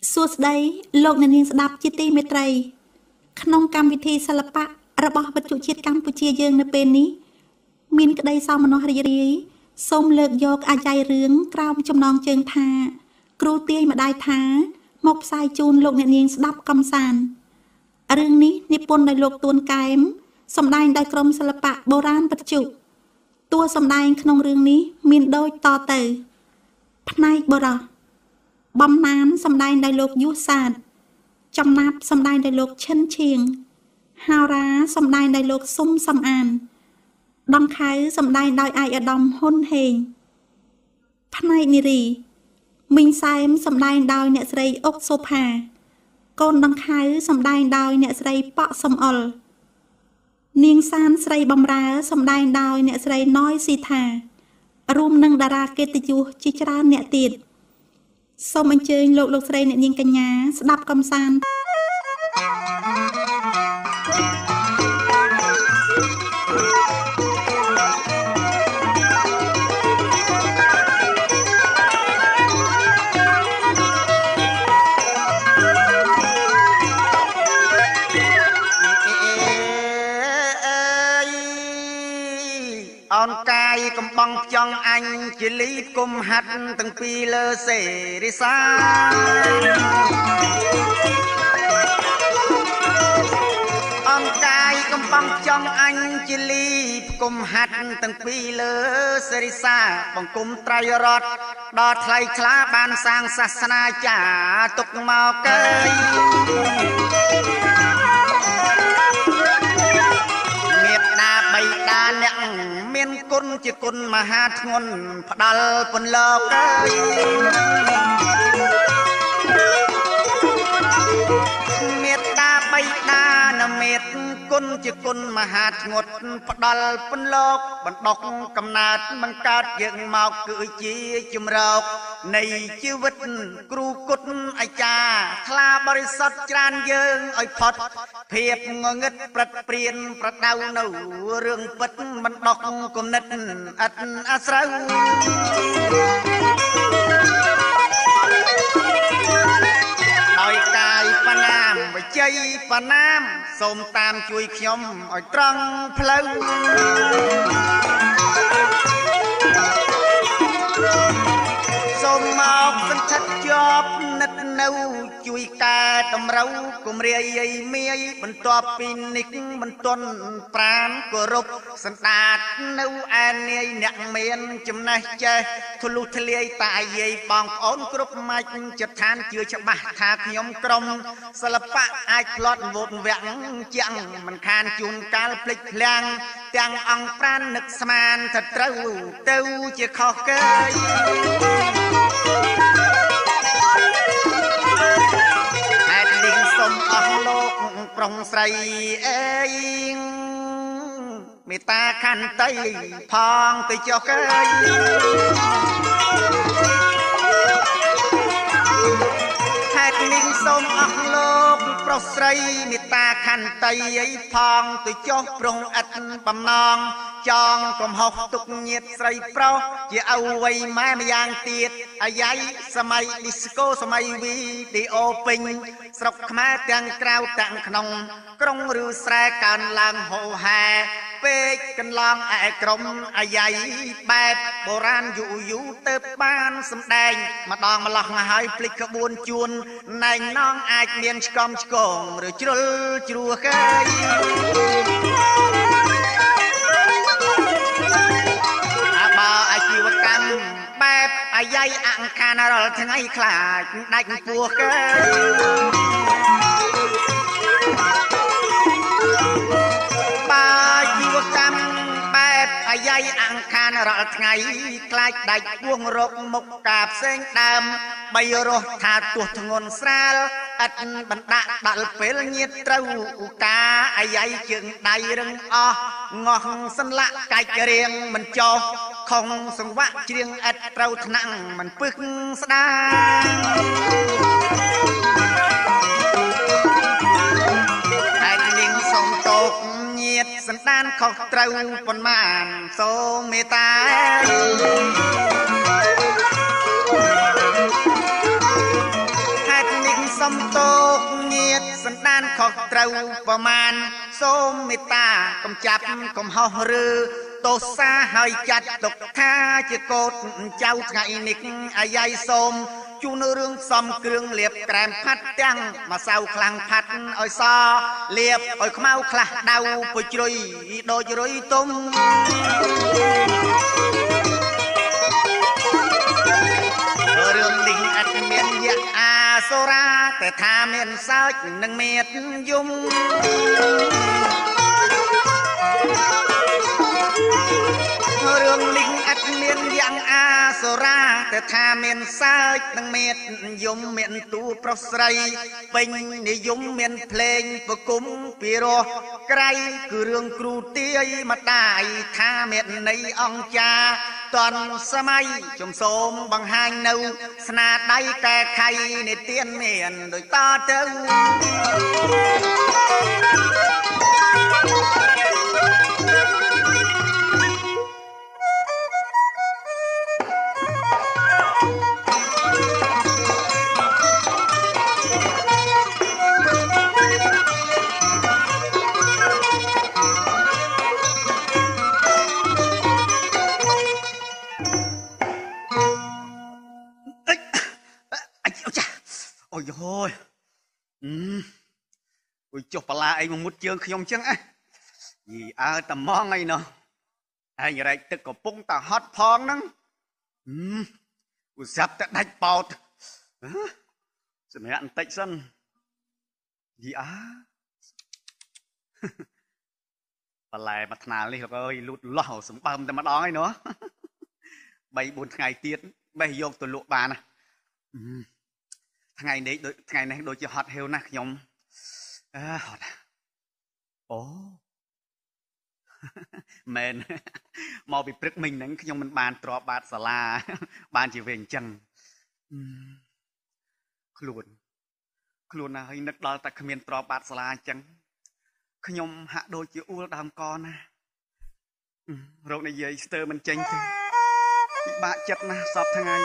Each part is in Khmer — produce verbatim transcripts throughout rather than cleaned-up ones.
សួស្តីលោកអ្នកនាងស្ដាប់ជាទីមេត្រីក្នុងកម្មវិធីសិល្បៈរបស់វិទ្យុជាតិកម្ពុជាយើងនៅពេលនេះមានក្តីសោមនស្សរីករាយសូមលើកយកអាយ៉ៃរឿងក្រោមចំណងជើងថាគ្រូទាយម្ដាយថាមកផ្សាយជូនលោកអ្នកនាងស្ដាប់កំសាន្តរឿងនេះនិពន្ធដោយលោកទួនកែមសម្ដែងដោយក្រុមសិល្បៈបុរាណវិទ្យុតួសម្ដែងក្នុងរឿងនេះមានដូចតទៅផ្នែកបុរសបំណានសម្ដែងដោយលោកយុសាទចំណាប់សម្ដែងដោយលោកឈិនឈៀងហារ៉ាសម្ដែងដោយលោកស៊ុំសំអានដងខៅសម្ដែងដោយអាយឧត្តមហ៊ុនហេងផ្នែកនារីមីងសែមសម្ដែងដោយអ្នកស្រីអុកសូផាកូនដងខៅសម្ដែងដោយអ្នកស្រីប៉ក់សំអល់នាងសានស្រីបំរើសម្ដែងដោយអ្នកស្រីណយស៊ីថារួមនឹងតារាកិត្តិយសជាច្រើនអ្នកទៀតសូមអញ្ជើញលោកលោកស្រីអ្នកនាងកញ្ញាស្ដាប់កំសាន្តអនកាយកំបងចង់អញជាលីបគុំហាត់ទាំងពីរលើសេរីសាអនកាយកំបងចង់អញជាលីបគុំហាត់ទាំងពីរលើសេរីសាបង្គំត្រៃរតដល់ថ្លៃថ្លាបានសាងសាសនាចាទុកមកកើយមេត្តាបៃតាអ្នកមានគុណជាគុណមហាធ្ងន់ផ្ដាល់ពន្លកអើយមេត្តាបៃតានមេត្គុណជាគុណមហាធ្ងន់ផ្ដាល់ពន្លកបណ្ដុកកំណើតបង្កើតយើងមកគឺជាជំរកនៃជីវិតគ្រូគុតអាចារ្យថ្លាបរិសុទ្ធច្រានយើងឲ្យផុតភាពងងឹតប្រត់ព្រៀនប្រដៅនៅរឿងពិតបណ្ដុកគំនិតអត់អាស្រូវដោយកាយបណាមវិជ័យបណាមសូមតាមជួយខ្ញុំឲ្យត្រង់ផ្លូវសូមមកសន្តិជាប់និតនៅជួយកែតម្រូវគំរាយមាយបន្ទាប់ពីនេះបន្ទន់ប្រានគោរពសន្តាតនៅឯនាយអ្នកមានចំណេះចេះធ្លុះធ្លាយតាយាយបងប្អូនគ្រប់ម៉ាច់ចិត្តឋានជឿច្បាស់ថាខ្ញុំក្រុមសិល្បៈអាចផ្លត់វោតវាក់ជាងមិនខានជួនកាលភ្លេចភ្លាំងទាំងអង្គប្រាននឹកស្មានថាត្រូវទៅជាខុសគេហេតុនេះសូមអស់លោកប្រុងស្រីអេងមេត្តាខន្តីផងទៅចុះកើយហេតុនេះសូមអស់លោកប្រុសស្រីមេត្តាខន្តីឲ្យផងទៅចុះប្រុងឥតបំណងចងកំហុសទុកញាតស្រីប្រុសជាអវ័យម៉ែម្យ៉ាងទៀតអាយ៉ៃសម័យឌីស្កូសម័យវីដេអូពេញស្រុកខ្មែរទាំងក្រៅទាំងក្នុងក្រុងឬស្រែកើនឡើងហូហែពេកកន្លងឯក្រុមអាយ៉ៃបែបបុរាណយូយូទៅបានសម្ដែងម្ដងម្លោះហើយភ្លេចក្បួនជួនណែងណងអាចមានឆ្កំឆ្កងឬជ្រុលជ្រួគេបើអាជីវកម្មបែបអាយ៉ៃអង្ការរាល់ថ្ងៃខ្លាចដាច់ពោះគេបើជីវកម្មបែបអាយ៉ៃអង្ការរាល់ថ្ងៃខ្លាចដាច់ពោះរកមុខការផ្សេងដើមបីរស់ថាទោះធ្ងន់ស្រាលឥតបណ្ដាក់ដល់ពេលញាតត្រូវឧកាអាយ៉ៃជើងដៃរឹងអស់ងោះសន្លាក់កាច់រៀងមិនចោះខំសង្វាក់ច្រៀងឥតត្រូវថ្នាក់មិនពឹកស្ដាហើយនាងសូមតោកញាតសន្តានខុសត្រូវប៉ុន្មានសូមមេត្តា ហេតុនេះសំតោកញាតសន្តានខុសត្រូវប្រមាណសូមមេត្តាកុំចាប់កំហុសឬទោសាហើយចាត់ទុកថាជាកូនចៅថ្ងៃនេះអាយ៉ៃសូមជូនរឿងសំគ្រឿងលៀបក្រែមផាត់ទាំងម្សៅខ្លាំងផាត់ឲ្យសលៀបឲ្យខ្មៅខ្លះដៅពុជ្រុយដូចរុយទុំរឿងនេះអត់មានយៈអាសូរាតែថាមានសើចនឹងមេតយំរឿងនេះអត់មានយ៉ាងអាសូរាតែថាមានសើចនឹងមេតយំមានទូប្រុសស្រីពេញនិយមមានភ្លេងប្រគំពីរោះក្រៃគឺរឿងគ្រូទាយម្ដាយថាមានន័យអង្គចាតនសម័យជំសូមបង្ហាញនៅស្នាដៃកែខៃនៃទៀនមានដូចតទៅអូយហូយអឺអុយចុះបលាអីមកមុតជើងខ្ញុំចឹងអ่ะយីអើតែម៉ងអីណោះឯងរែកទឹកកំពុងតែហត់ផងហ្នឹងអឺឧស្សាហ៍តែដាច់បោតសម្រាប់បន្តិចសិនយីអើបលែមួយថ្នាលនេះលោកអើយលូតលាស់សម្បើមតែម្ដងឯណោះបីបួនថ្ងៃទៀតបេះយកទៅលក់បានណាថ្ងៃនេះដូចថ្ងៃនេះដូចជាហត់ហេវណាស់ខ្ញុំអើហត់អូមែនមកពីព្រឹកមិញហ្នឹងខ្ញុំមិនបានទ្រាំបាតសាលាបានជាវាអញ្ចឹងខ្លួនខ្លួនណាហើយនឹកដល់តែគ្មានទ្រាំបាតសាលាអញ្ចឹងខ្ញុំហាក់ដូចជាអួលដើមកណារោគនិយាយស្ទើរមិនចេញទេពិបាកចិត្តណាស់សពថ្ងៃ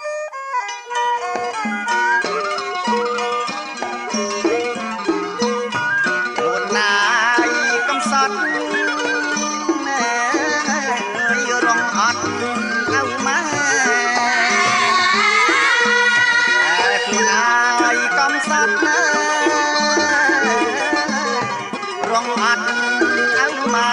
ខ្លួនណាយកំសត់ណែរងអត់អៅម៉ែខ្លួនណាយកំសត់ណែរងអត់អៅម៉ែ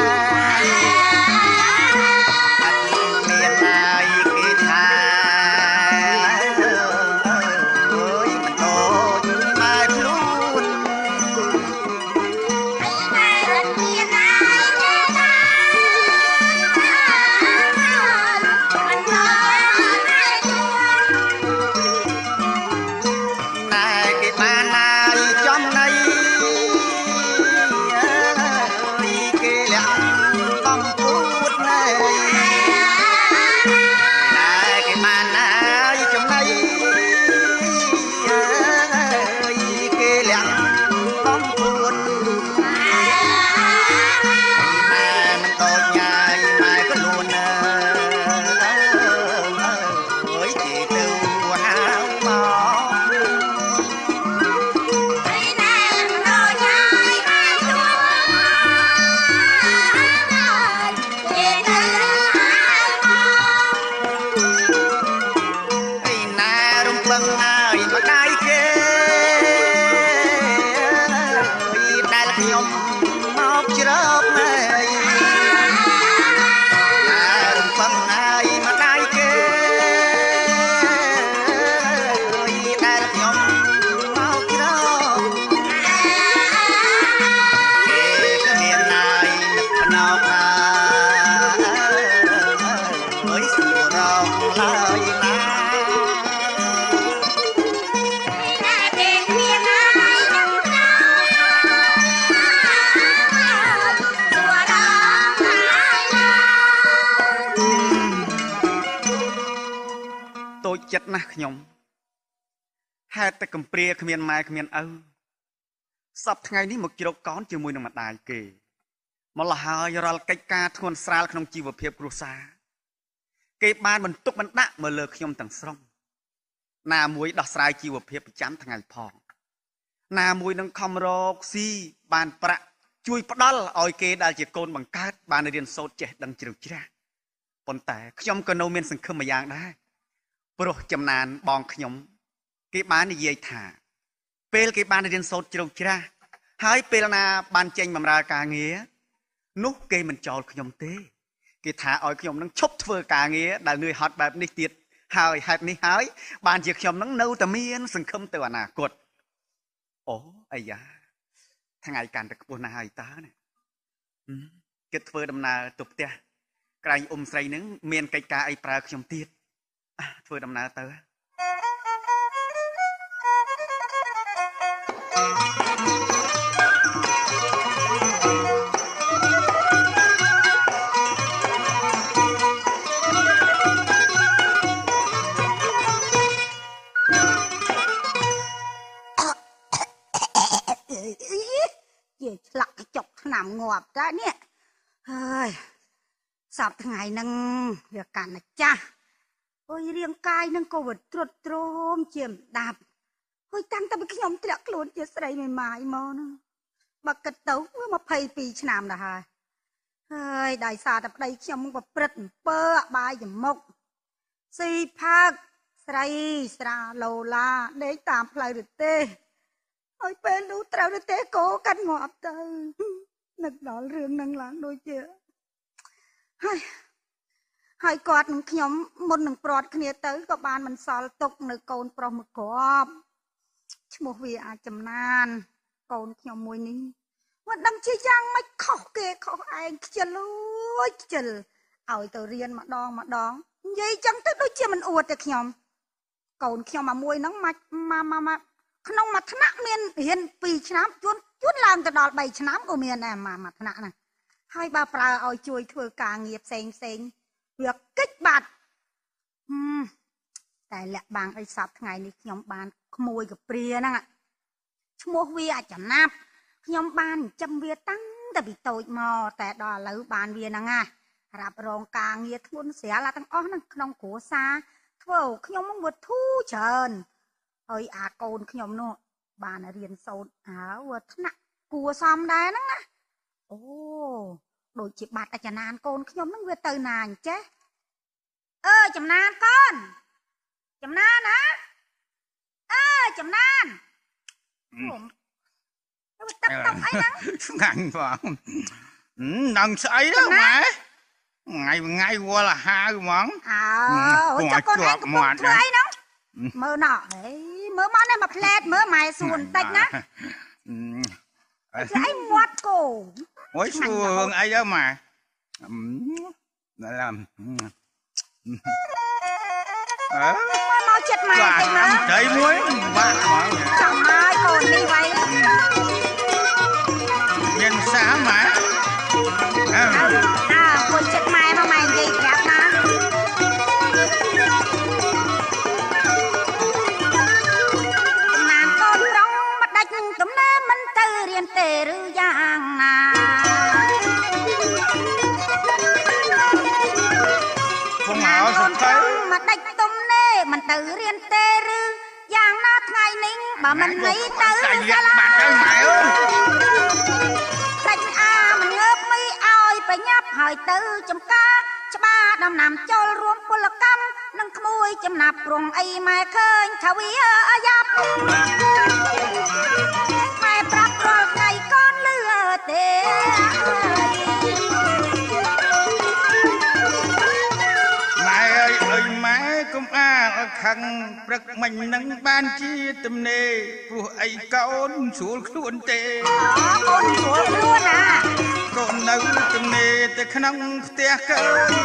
ចិត្តណាស់ខ្ញុំហេតុតែកំព្រាគ្មានម៉ែគ្មានឪសប្តាហ៍ថ្ងៃនេះមកជ្រកកោនជាមួយនឹងម្ដាយគេមកលហើយរាល់កិច្ចការធ្ងន់ស្រាលក្នុងជីវភាពគ្រួសារគេបានបន្ទុកបណ្ដាក់មកលើខ្ញុំទាំងស្រុងណាមួយដោះស្រាយជីវភាពប្រចាំថ្ងៃផងណាមួយនឹងខំរកស៊ីបានប្រាក់ជួយផ្ដាល់ឲ្យគេដែលជាកូនបង្កើតបានរៀនសូត្រចេះដឹងជ្រៅជ្រះប៉ុន្តែខ្ញុំក៏នៅមានសង្ឃឹមមួយយ៉ាងដែរព្រោះចំណានបងខ្ញុំគេបាននិយាយថាពេលគេបានរៀនសូត្រជ្រៅជ្រះហើយពេលណាបានចេញបម្រើការងារនោះគេមិនចោលខ្ញុំទេគេថាឲ្យខ្ញុំនឹងឈប់ធ្វើការងារដែលនឿយហត់បែបនេះទៀតហើយហេតុនេះហើយបានជាខ្ញុំនឹងនៅតែមានសង្ឃឹមទៅអនាគតអូអាយ៉ាថ្ងៃកាន់តែខ្ពស់ណាស់ហើយតើណាគិតធ្វើដំណើរទៅផ្ទះក្រែងអ៊ុំស្រីនឹងមានកិច្ចការអីប្រើខ្ញុំទៀតធ្វើដំណើរទៅឆ្លាក់ចុកឆ្នាំងាប់តែនេះហើយសពថ្ងៃហ្នឹងវាកាន់តែចាស់អើយរាងកាយហ្នឹងក៏វាទ្រុឌទ្រោមជាម្ដាប់ហើយតាំងតែពីខ្ញុំធ្លាក់ខ្លួនជាស្រីមេម៉ាយមកណាបើគិតទៅវាยี่สิบสองឆ្នាំដែរហើយហើយដោយសារតែប្តីខ្ញុំប្រព្រឹត្តអំពើអបាយចំមុខស៊ីផាកស្រីស្រាឡូឡាដេកតាមផ្លូវរទេះហើយពេលនោះត្រូវរទេះគោកាត់ងាប់ទៅនឹកដល់រឿងហ្នឹងឡើងដូចជាហើយហើយគាត់នឹងខ្ញុំមុននឹងព្រាត់គ្នាទៅក៏បានមិនសល់ទុកនៅកូនប្រុសមួយគ្រាប់ឈ្មោះវាអាចចំណានកូនខ្ញុំមួយនេះមិនដឹងជាយ៉ាងម៉េចខុសគេខុសឯងខ្ជិលលួយខ្ជិលឲ្យទៅរៀនម្ដងម្ដងនិយាយចឹងទៅដូចជាមិនអួតទេខ្ញុំកូនខ្ញុំអាមួយហ្នឹងមកមកមកក្នុងមួយថ្នាក់មានរៀនពីរឆ្នាំជួនជួនឡើងទៅដល់បីឆ្នាំក៏មានដែរមួយមួយថ្នាក់ហ្នឹងហើយបើប្រើឲ្យជួយធ្វើការងារផ្សេងផ្សេងវាកិច្ចបាត់តែលាក់បាំងអីសពថ្ងៃនេះខ្ញុំបានក្មួយកព្រាហ្នឹងឈ្មោះវាអាចចំណាប់ខ្ញុំបានចិញ្ចឹមវាតាំងតែពីតូចមកតែដល់ឥឡូវបានវាហ្នឹងណារ៉ាប់រងការងារធ្ងន់ស្រាលទាំងអស់ហ្នឹងក្នុងគ្រួសារធ្វើខ្ញុំមកវត្ថុច្រើនហើយអាកូនខ្ញុំនោះបានរៀនសូត្រអើវថ្នាក់គួសមដែរហ្នឹងណាអូដូចជាបាត់អាចារ្យណានកូនខ្ញុំហ្នឹងវាទៅណាអញ្ចេះអើចំណានកូនចំណានណាអើចំណានអូទៅទឹកទឹកអីហ្នឹងស្ងាញ់បងនឹងស្អីទៅម៉ែថ្ងៃថ្ងៃវល់អាហារហ្មងអើចុះកូនឯងកំពុងធ្វើអីហ្នឹងមើលណោះអេមើលមកនេះមកផ្លែតមើលម៉ែសួនបន្តិចណាស្អីមាត់គោអូយសួរអីទៅម៉ែដល់អើមកចិត្តម៉ែតិចមើលដៃមួយបាក់ហ្មងចាំហើយកូននេះໄວមានសាម៉ែអើអាកូនចិត្តម៉ែមកម៉ែនិយាយប្រាប់ណាទំនេរមិនទៅរៀនទេឬយ៉ាងណាគង់ឲ្យសុខទៅមកដាច់ទំនេរមិនទៅរៀនទេឬយ៉ាងណាថ្ងៃនេះបើមិនហីទៅសាលាបាត់ទៅម៉ែអើយដាច់អាមិនងើបមីឲ្យប្រញាប់ហើយទៅចំការច្បារដំណាំចូលរួមពលកម្មនឹងក្មួយចំណាប់ព្រងអីម៉ែឃើញថាវាអាយ៉ាប់ម៉ែប្រាប់រាល់ថ្ងៃកូនលឺទេម៉ែអើយអើយម៉ែកុំអាងឲ្យខឹងព្រឹកមិញនឹងបានជាទំនេរព្រោះអីកូនស្រួលខ្លួនទេអូកូនស្រួលខ្លួនណាកូននៅទំនេរតែក្នុងផ្ទះកើ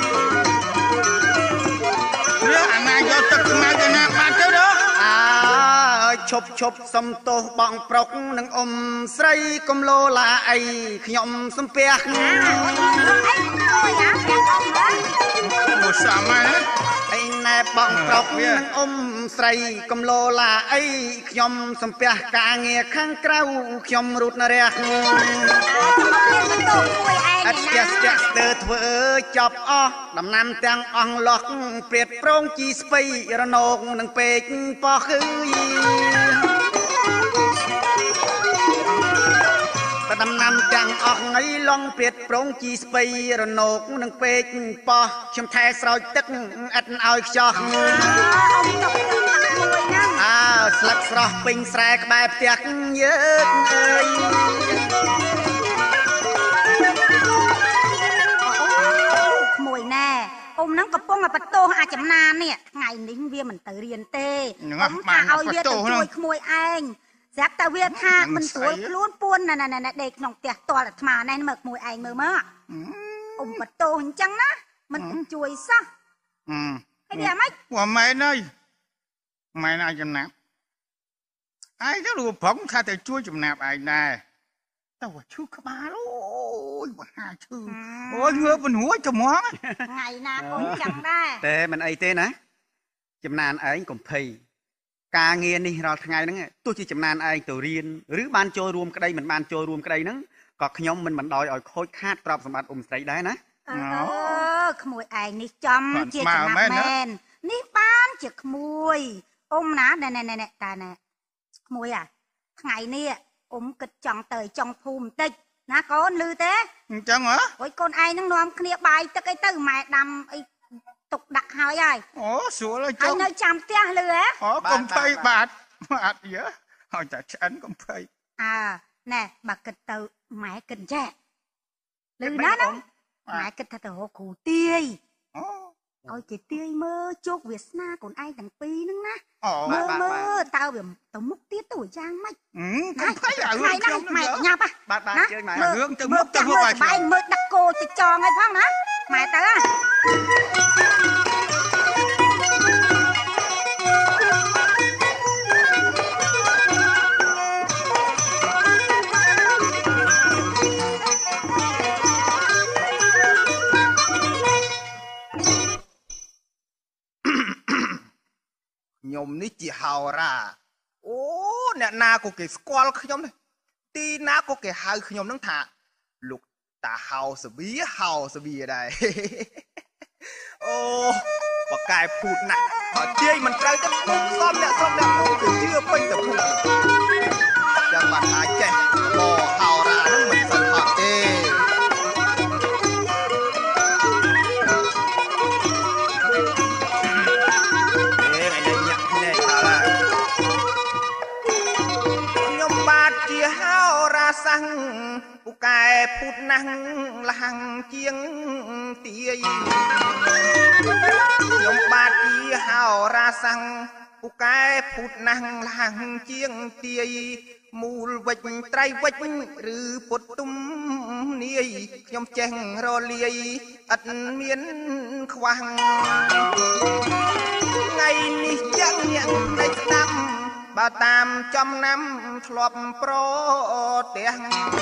រឿងអាណាយកទឹកខ្មៅទៅណាបាត់ទៅដល់អើយឈប់ឈប់សំទោសបងប្រុកនឹងអ៊ំស្រីកំលោឡាអីខ្ញុំសំពះអីអូយអាព្រះអង្គហ៎មកសាមណាអីណែបងប្រុកនឹងអ៊ំស្រីកំលោឡាអីខ្ញុំសំពះការងារខាងក្រៅខ្ញុំរូតរះអត់ស្ទះស្ទះស្ទើធ្វើចប់អស់ដំណាំទាំងអស់លោះព្រាតប្រងជីស្ពៃរណោកនឹងពេកប៉ោះគឺទាំងអស់ថ្ងៃឡងព្រាតប្រងជីស្បៃរណោកនឹងពេកប៉ោះខ្ញុំថែស្រោចទឹកឥតឲ្យខ្ចោះអ៊ំចុកមួយណាអើស្លឹកស្រស់ពេញស្រែក្បែរផ្ទះយើងអើយក្មួយណែអ៊ំហ្នឹងកំពុងតែបន្ទោសអាចំណាននេះថ្ងៃនេះវាមិនទៅរៀនទេអ៊ំថាឲ្យវាទៅជួយក្មួយឯងស្រាប់តែវាថាមិនស្រួលខ្លួនពួនណែណែដេកក្នុងផ្ទះតលអាត្មាណែមើលក្មួយឯងមើលមកអ៊ំបន្ទោសអញ្ចឹងណាមិនជួយសោះហើយវាម៉េចពួកម៉ែនអើយម៉ែនឲ្យចំណាប់ឯងទៅរូបប្រងថាទៅជួយចំណាប់ឯងដែរតែว่าឈឺក្បាលអូយបហាឈឺអូយងើបបន្រួយត្មងថ្ងៃណាកូនចឹងដែរតែមិនអីទេណាចំណានឯងកុំភ័យការងារនេះរាល់ថ្ងៃហ្នឹងទោះជាចំណានឯងទៅរៀនឬបានចូលរួមក្តីមិនបានចូលរួមក្តីហ្នឹងក៏ខ្ញុំមិនបណ្ដោយឲ្យខូចខាតទ្រព្យសម្បត្តិអ៊ំស្រីដែរណាអឺក្មួយឯងនេះចំជាចំណាប់មែននេះបានជាក្មួយអ៊ំណាណែណែណែតាណែក្មួយអាថ្ងៃនេះអ៊ំគិតចង់ទៅចង់ភូមិបន្តិចណាកូនឮទេអញ្ចឹងហ៎អូយកូនឯងនឹងនាំគ្នាបាយទឹកអីទៅម៉ែដាំអីទុកដាក់ហើយហើយអូស្រួលហើយចុះហើយនៅចាំផ្ទះឮហ៎អូកុំភ័យបាទបាទយើឲ្យតែឆ្អិនកុំភ័យអើណែបើគិតទៅម៉ែគិតចេះឮណាណាម៉ែគិតថាទៅរកគ្រូទាយអូឲ្យគេទាយមើលជោគវាសនាកូនឯងទាំងពីរហ្នឹងណាមើលមើលតើវាទៅមុខទៀតទៅយ៉ាងម៉េចកុំភ័យឲ្យខ្ញុំម៉ែញ៉ាប់បាទបាទជើញម៉ែរឿងទៅមុខទៅមុខឲ្យបាយមើលដាក់គោទៅចងឲ្យផងណាម៉ែទៅហ៎ខ្ញុំនេះជាហោរាអូអ្នកណាក៏គេស្គាល់ខ្ញុំនេះទីណាក៏គេហៅខ្ញុំនឹងថាលោកតាហោសវាហោសវាដែរអូបកែភូតណាស់បើទាយមិនត្រូវទៅពុកសំអ្នកសំអ្នកពុកទៅជឿពេញទៅភូតចាំបាត់អាចចេះបហោរានឹងមិនសឹកហត់ទេសាំងពូកែភូតណាស់លហាំងជាងទាយខ្ញុំបាទជាហោរាសាំងពូកែភូតណាស់លហាំងជាងទាយមូលវិចត្រីវិចឬពុតទុំនាយខ្ញុំចេះរលាយឥតមានខ្វះថ្ងៃនេះយ៉ាងញាក់នៃស្ដាំបើតាមចំណាំធ្លាប់ប្រទេស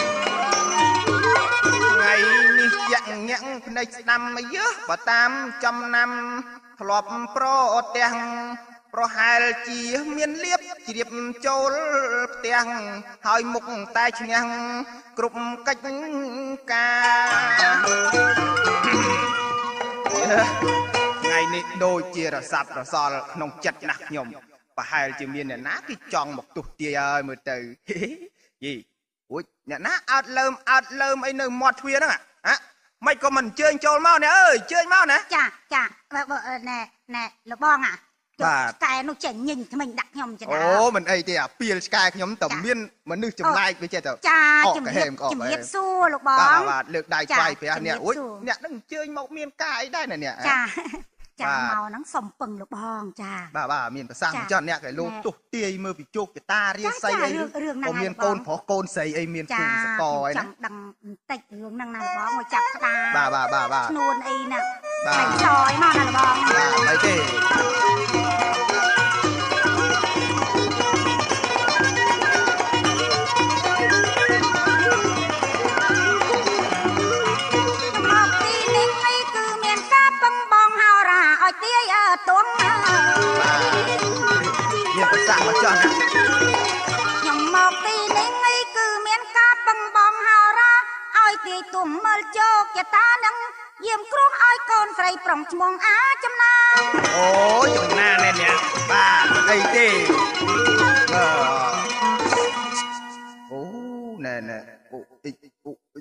ថ្ងៃនេះយ៉ាក់ញាក់ភ្នែកស្ដាំយើបើតាមចំណាំធ្លាប់ប្រទេសប្រហែលជាមានលៀបជ្រាបចូលផ្ទះហើយមុខតែឈ្នះគ្រប់កិច្ចការថ្ងៃនេះដូចជារសាប់រសល់ក្នុងចិត្តណាស់ខ្ញុំប្រហែលជាមានអ្នកណាគេចង់មកទុះទាយហើយមើលទៅយីអូយអ្នកណាអត់លើមអត់លើមអីនៅមាត់ទ្វារហ្នឹងហ៎មិនក៏មិនអញ្ជើញចូលមកណែអើយអញ្ជើញមកណាចាចាណែណែលបងអាបាទកែនោះចេញញញថ្មិញដាក់ខ្ញុំចាអូមិនអីទេអាពីលឆ្កែខ្ញុំតែមានមនុស្សចម្លែកវាចេះទៅចាជំរាបជំរាបសួរលោកបងបាទបាទលើកដៃថ្វាយព្រះអ្នកអូយអ្នកនឹងអញ្ជើញមកមានការអីដែរណាអ្នកចាចាំមកហ្នឹងសុំពឹងលោកបងចាបាទបាទមានប្រសាសន៍ចុះអ្នកគេលោកទុះទាយមើលពីជោគជតារាសីអីក៏មានកូនប្រុសកូនស្រីអីមានគូសកអីណាចង់ដឹងបន្តិចរឿងហ្នឹងណាបងមកចាប់ក្តារបាទបាទបាទបាទឈ្នួនអីណាតែសយមកណាបងបាទអីទេទាយអើទុំមានប្រសាសន៍មកចោះណាខ្ញុំមកទីនេះគឺមានការពឹងបងហោរាឲ្យទាយទុំមើលជោគជតានឹងយាមគ្រោះឲ្យកូនស្រីប្រុងឈ្មោះអាចំណាអូយចំណាណែអ្នកបាទអីទេអឺអូណែណែអូ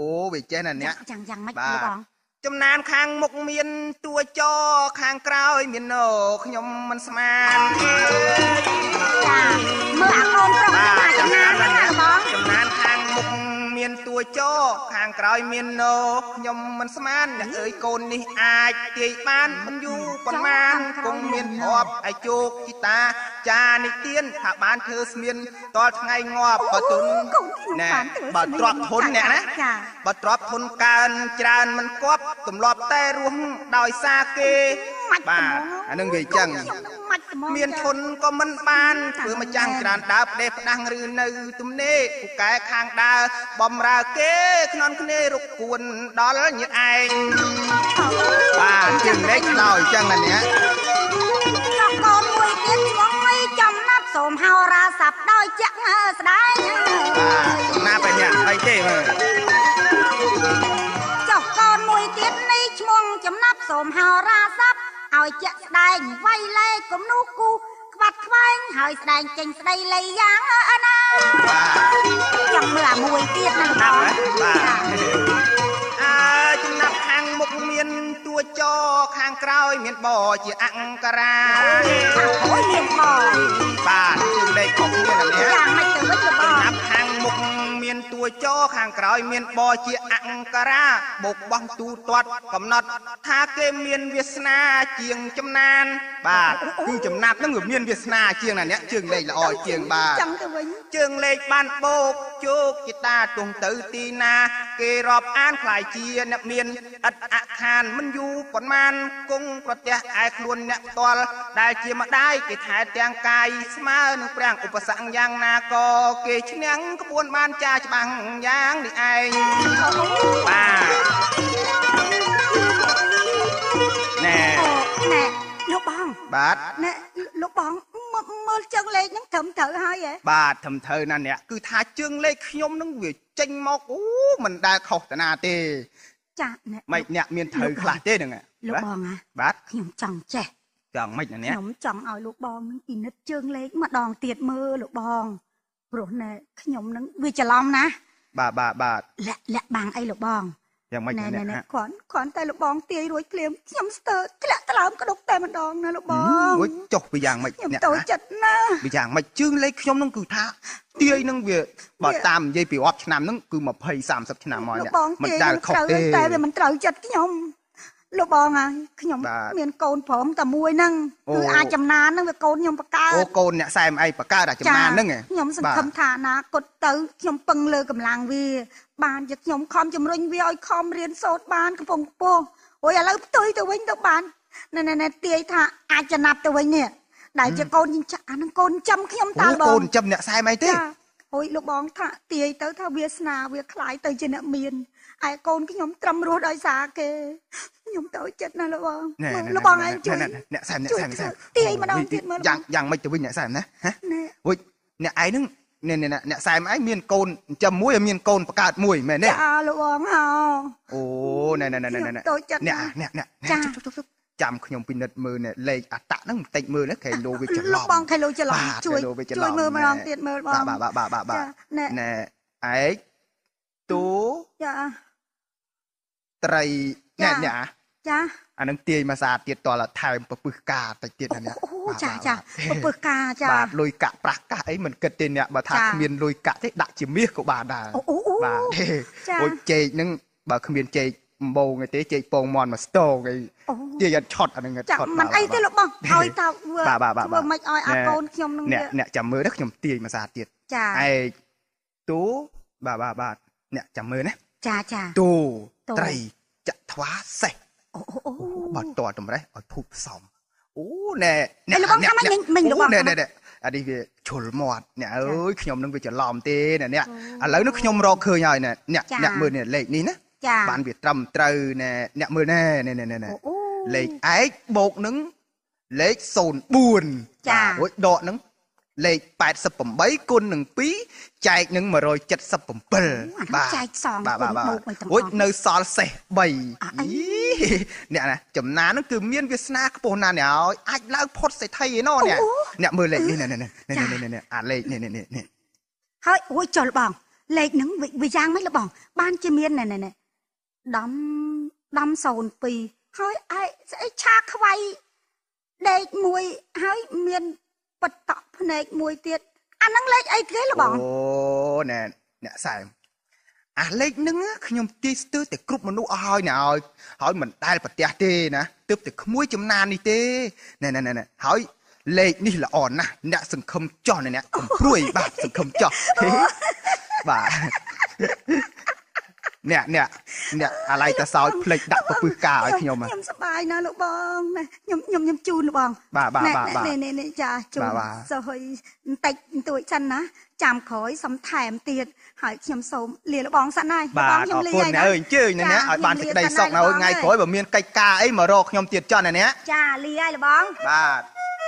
វាចេះណាអ្នកយ៉ាងយ៉ាងម៉េចលោកបងចំណានខាងមុខមានតួចខាងក្រោយមានណូខ្ញុំមិនស្មានចាមើលអាកូនប្រុសចាចំណានហ្នឹងណាបងចំណានខាងមុខមានតួចខាងក្រោយមានណូខ្ញុំមិនស្មានអ្នកអើយកូននេះអាចទាយបានមិនយូរប៉ុន្មានគង់មានទ្រព្យឲ្យជោគជីតាចានិទានថាបានធ្វើស្មានតលថ្ងៃងាប់បើទុនណែបើទ្រព្យធនអ្នកណាបើទ្រព្យធនកើនច្រើនមិនគប់ទម្លាប់តែរស់ដោយសារគេបាទអានឹងវាអញ្ចឹងមានធនក៏មិនបានធ្វើមកចាំងច្រើនដើរផ្ដេសផ្ដាំងឬនៅទំនេរពូកែខាងដើរបំរើគេខ្នន់គ្នារកគួនដល់ញាតឯងបាទជាងលេខដល់អញ្ចឹងណាអ្នកចកកូនមួយទៀតឆ្លងមួយចំណាប់សូមហៅរាស័ព្ទដោយចាក់ស្ដាយបាទណាបែបនេះអីទេមើលចកកូនមួយទៀតនេះឈ្មោះចំណាប់សូមហៅរាស័ព្ទឲ្យជាក់ស្ដែងវាយលេខគំនូគូក្បាត់ខ្វែងហើយស្ដែងចេញស្ដីលៃយ៉ាងណាចង់មើលអាមួយទៀតណាបងបាទអើចំណាប់ខាងមុខមានតួចខាងក្រោយមានបជាអង្គរាអូយមានបបាទជាងលេខខុសគ្នាណានេះយ៉ាងម៉េចទៅវិញទៅបងចំណាប់ខាងមុខមានតួចខាងក្រោយមានបជាអង្គរាបោកបោះទូទាត់កំណត់ថាគេមានវាសនាជាងចំណានបាទគឺចំណាប់ហ្នឹងវាមានវាសនាជាងណាអ្នកជើងលេខល្អជាងបាទចាំទៅវិញជើងលេខបានបោកជោគជាតាទងទៅទីណាគេរាប់អានខ្លាយជាអ្នកមានឥតអខានមិនយូរប៉ុន្មានគង់ប្រទះឯខ្លួនអ្នកផ្ទាល់ដែលជាម្ដាយគេថែទាំងកាយស្មើនឹងប្រាំងឧបសគ្គយ៉ាងណាក៏គេឈ្នះក្បួនបានចាច្បាស់យ៉ាងនេះឯងបាទណែណែលោកបងបាទណែលោកបងមើលជើងលេខហ្នឹងត្រឹមត្រូវហើយហ៎បាទត្រឹមត្រូវណាអ្នកគឺថាជើងលេខខ្ញុំហ្នឹងវាចេញមកអូមិនដែលខុសតាណាទេចាអ្នកមិនអ្នកមានត្រូវខ្លះទេហ្នឹងលោកបងហ៎បាទខ្ញុំចង់ចេះចង់មិនណាអ្នកខ្ញុំចង់ឲ្យលោកបងនឹងពិនិត្យជើងលេខម្ដងទៀតមើលលោកបងព្រោះណែខ្ញុំនឹងវាច្រឡំណាបាទបាទបាទលាក់លាក់បាំងអីលោកបងយ៉ាងម៉េចណាអ្នកគ្រាន់គ្រាន់តែលោកបងទាយរួចភ្លាមខ្ញុំស្ទើរធ្លាក់ថ្លើមក្តុកតែម្ដងណាលោកបងអូយចុះពីយ៉ាងម៉េចអ្នកតូចចិត្តណាពីយ៉ាងម៉េចជើងលេខខ្ញុំនឹងគឺថាទាយនឹងវាបើតាមនិយាយពីរាប់ឆ្នាំហ្នឹងគឺยี่สิบ สามสิบឆ្នាំមកអ្នកមិនដែលខុសទេតែវាមិនត្រូវចិត្តខ្ញុំលោកបងហើយខ្ញុំមានកូនព្រមតែមួយហ្នឹងគឺអាចចំណានហ្នឹងវាកូនខ្ញុំបកើតអូកូនអ្នកសែមអីបកើតអាចចំណានហ្នឹងខ្ញុំសង្ឃឹមថាអនាគតទៅខ្ញុំពឹងលើកម្លាំងវាបានជាខ្ញុំខំជំរុញវាឲ្យខំរៀនសូត្របានកំពុងខ្ពស់អូយឥឡូវផ្ទុយទៅវិញទៅបានណែណែទាយថាអាចចំណាប់ទៅវិញនេះដែលជាកូនចិញ្ចឹមអានឹងកូនចាំខ្ញុំតាបងកូនចាំអ្នកសែមអីទេអូយលោកបងថាទាយទៅថាវាសនាវាคล้ายទៅជាអ្នកមានឯកូនខ្ញុំត្រឹមរស់ដោយសារគេខ្ញុំតូចចិត្តណាស់លោកបងលោកបងឯងជួយអ្នកសែមអ្នកសែមទាយម្ដងទៀតមើលយ៉ាងយ៉ាងម៉េចទៅវិញអ្នកសែមណាហ៎អូយអ្នកឯងហ្នឹងនេះអ្នកសែមឯងមានកូនចិញ្ចឹមមួយហើយមានកូនបង្កើតមួយមែនទេចាលោកបងហៅអូណែណែណែណែណែតូចចិត្តអ្នកអ្នកអ្នកចាំខ្ញុំពិនិត្យមើលនេះលេខអត្តហ្នឹងបន្តិចមើលណាខេឡូវាច្រឡំលោកបងខេឡូច្រឡំជួយជួយមើលម្ដងទៀតមើលបងបាទបាទបាទបាទណែឯកទូចាត្រីណែណែចាអានឹងទាយមួយសាទៀតតលថែមពពឹសការតិចទៀតណាអ្នកអូចាចាពពឹសការចាបាទលុយកាក់ប្រាស់កាស់អីមិនគិតទេអ្នកបើថាគ្មានលុយកាក់ទេដាក់ជាមាសក៏បានដែរបាទទេអូចេកហ្នឹងបើគ្មានចេកអំបូងទេចេកពងមន់មកស្ទងអីទាយអត់ឆត់អានឹងឆត់មិនអីទេលោកបងឲ្យតើធ្វើមិនឲ្យអាកូនខ្ញុំនឹងអ្នកអ្នកចាំមើលណាខ្ញុំទាយមួយសាទៀតចាឯទូបាទបាទបាទអ្នកចាំមើលណាចាចាទូត្រីចាក់ថ្វាសេះអូបាត់តតតម្រេះឲ្យភូតផ្សំអូណែអ្នកលោកបងថាមិនមិញលោកបងណែណែអានេះវាជុលមាត់អ្នកអើយខ្ញុំនឹងវាច្រឡំទេណែអ្នកឥឡូវនេះខ្ញុំរកឃើញហើយណែអ្នកអ្នកមើលនេះលេខនេះណាបានវាត្រឹមត្រូវណែអ្នកមើលណែណែណែណែលេខឯកបូកនឹងលេខศูนย์ បួនចារួចដកនឹងលេខแปดสิบแปดគុណនឹងពីរចែកនឹងmột trăm七mươi bảy បាទចែកសងបាទបាទរួចនៅសល់សេះបីអ្នកណាចំណានហ្នឹងគឺមានវាសនាខ្ពស់ណាស់អ្នកឲ្យអាចឡើងផុតសេដ្ឋីឯណោះអ្នកអ្នកមើលលេខនេះនេះនេះនេះអាលេខនេះនេះនេះហើយអូយចុលបងเลขหนึ่งวิจางไม่ละบองบ้านเจเมียนnày này nàyดำดำโซนปีเฮ้ยไอ้ไอ้ชาขวายเด็กมวยเฮ้ยเมียนปัดตะพเนกมวยเตี้ยอันนั้นเลขไอ้เกล้ละบองโอ้เนี่ยเนี่ยใส่อ่ะเลขหนึ่งขยมตีสตื้อแต่กรุ๊ปมนุษย์อ้อยเนี่ยอ้อยอ้อยเหมือนได้ปัตยาเต้นะตึ๊บแต่ขมุ้ยจำนานนี่เต้เนี่ยเนี่ยเนี่ยอ้อยเลขนี่ละอ่อนนะเนี่ยสังคมจ่อเนี่ยเนี่ยปลุยบ้าสังคมจ่อบ้าเนี่ยเนี่ยเนี่ยอะไรแต่สาวเพลงดับประปือกาไอ้ขยมอ่ะยมสบายนะลูกบองนะยมยมยมจูนลูกบองบ้าบ้าบ้าบ้าเนี่ยเนี่ยเนี่ยจ้าจูนสอยติดตัวฉันนะจำขอยสำแถมเตียดหายยมสมเลียลูกบองสันนายบ้าขอบคุณนะเอ้ยชื่อเนี่ยเนี่ยบ้านได้ซอกเอาไงขอยแบบเมียนไก่กาไอ้มารอขยมเตียดจ่อเนี่ยจ้าเลียลูกบองบ้า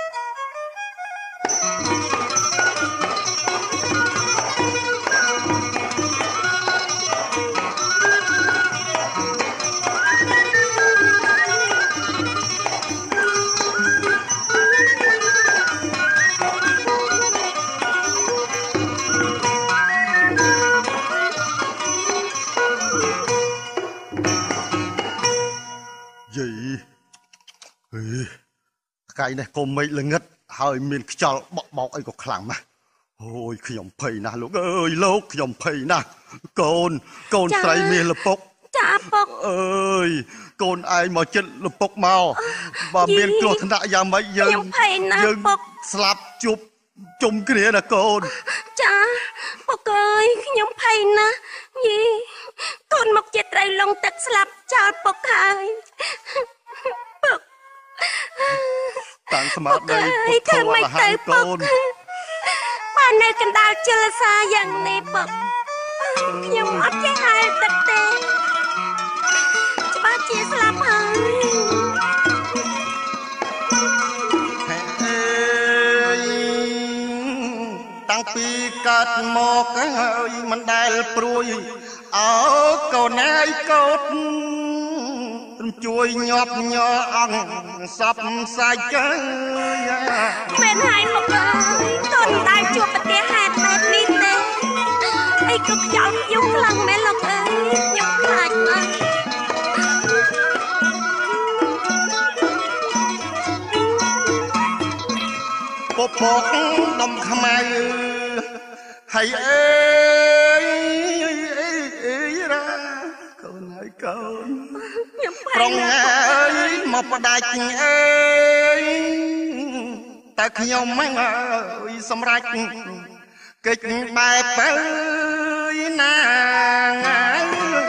ไก่เนี่ยก็ไม่ละเงิดหายมีนขจรบอกบอกไอ้ก็ขลังมาโอ้ยขยมเพยนะลูกเอ้ยลูกขยมเพยนะโกนโกนใส่เมียละปกจ้าปกเอ้ยโกนไอ้มาเจ็ดละปกเมาบ่เมียนกลัวธนะยามไม่ยังยังสลับจุบจุ่มเกลียนะโกนจ้าปกเอ้ยขยมเพยนะยี่โกนมกเจ็ดไรลงตักสลับจาปกหายปกต่างสมัครได้ปกเขาว่าหายโกนบ้านในกันดาวเจริญซาอย่างในปกยังอัดแค่หายตัดเตะจะบ้าเจี๊ยสลับหายตั้งปีกัดหมอกเอ้ยมันได้ปลุยเอาโกนไอ้โกดช่วยหยอบหยออังสับใส่เกยเป็นหายปกเลยตนได้จูบปฏิหารแบบนี้เต้ไอ้กุกยอมยุคลังแม่ลูกเอ้ยยุคหลายมาปกปกดมขมายให้เอ้ยเอ้ยระเก่าไหนเก่าปรองเอ้ยมาประดาจเอ้ยแต่ขยมไม่เอ้ยสำรักกิจแบบเอ้ยนาง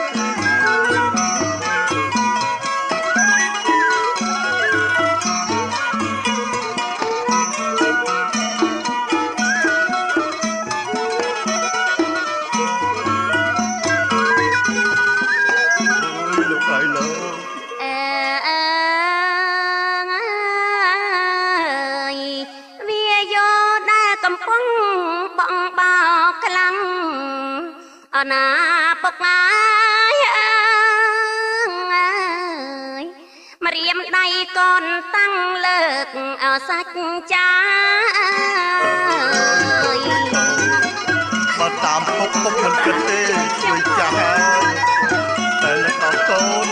นาปกนายมาเรียมใดก่อนตั้งเลิกเอาสักจ้ามาตามปกปกมันกระเตยช่วยจ้าแต่ละเอาต้น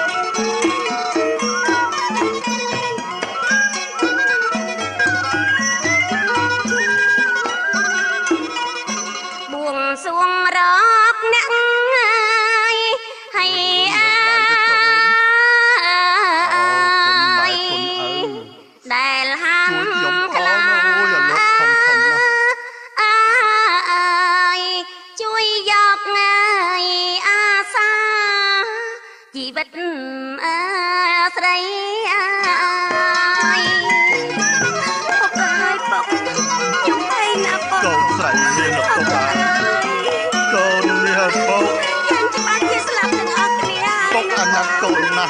บวงสรวงรักนักให้อายได้ห้ามกลายช่วยยอกไงอาสาชีวิตอาใส่อายปกเอ้ยปกยุ่งให้นะปกก็ใส่เมียปกก็เมียปกยังจะมาที่สลับทั้งออกเมียปกอนัดโกนนะ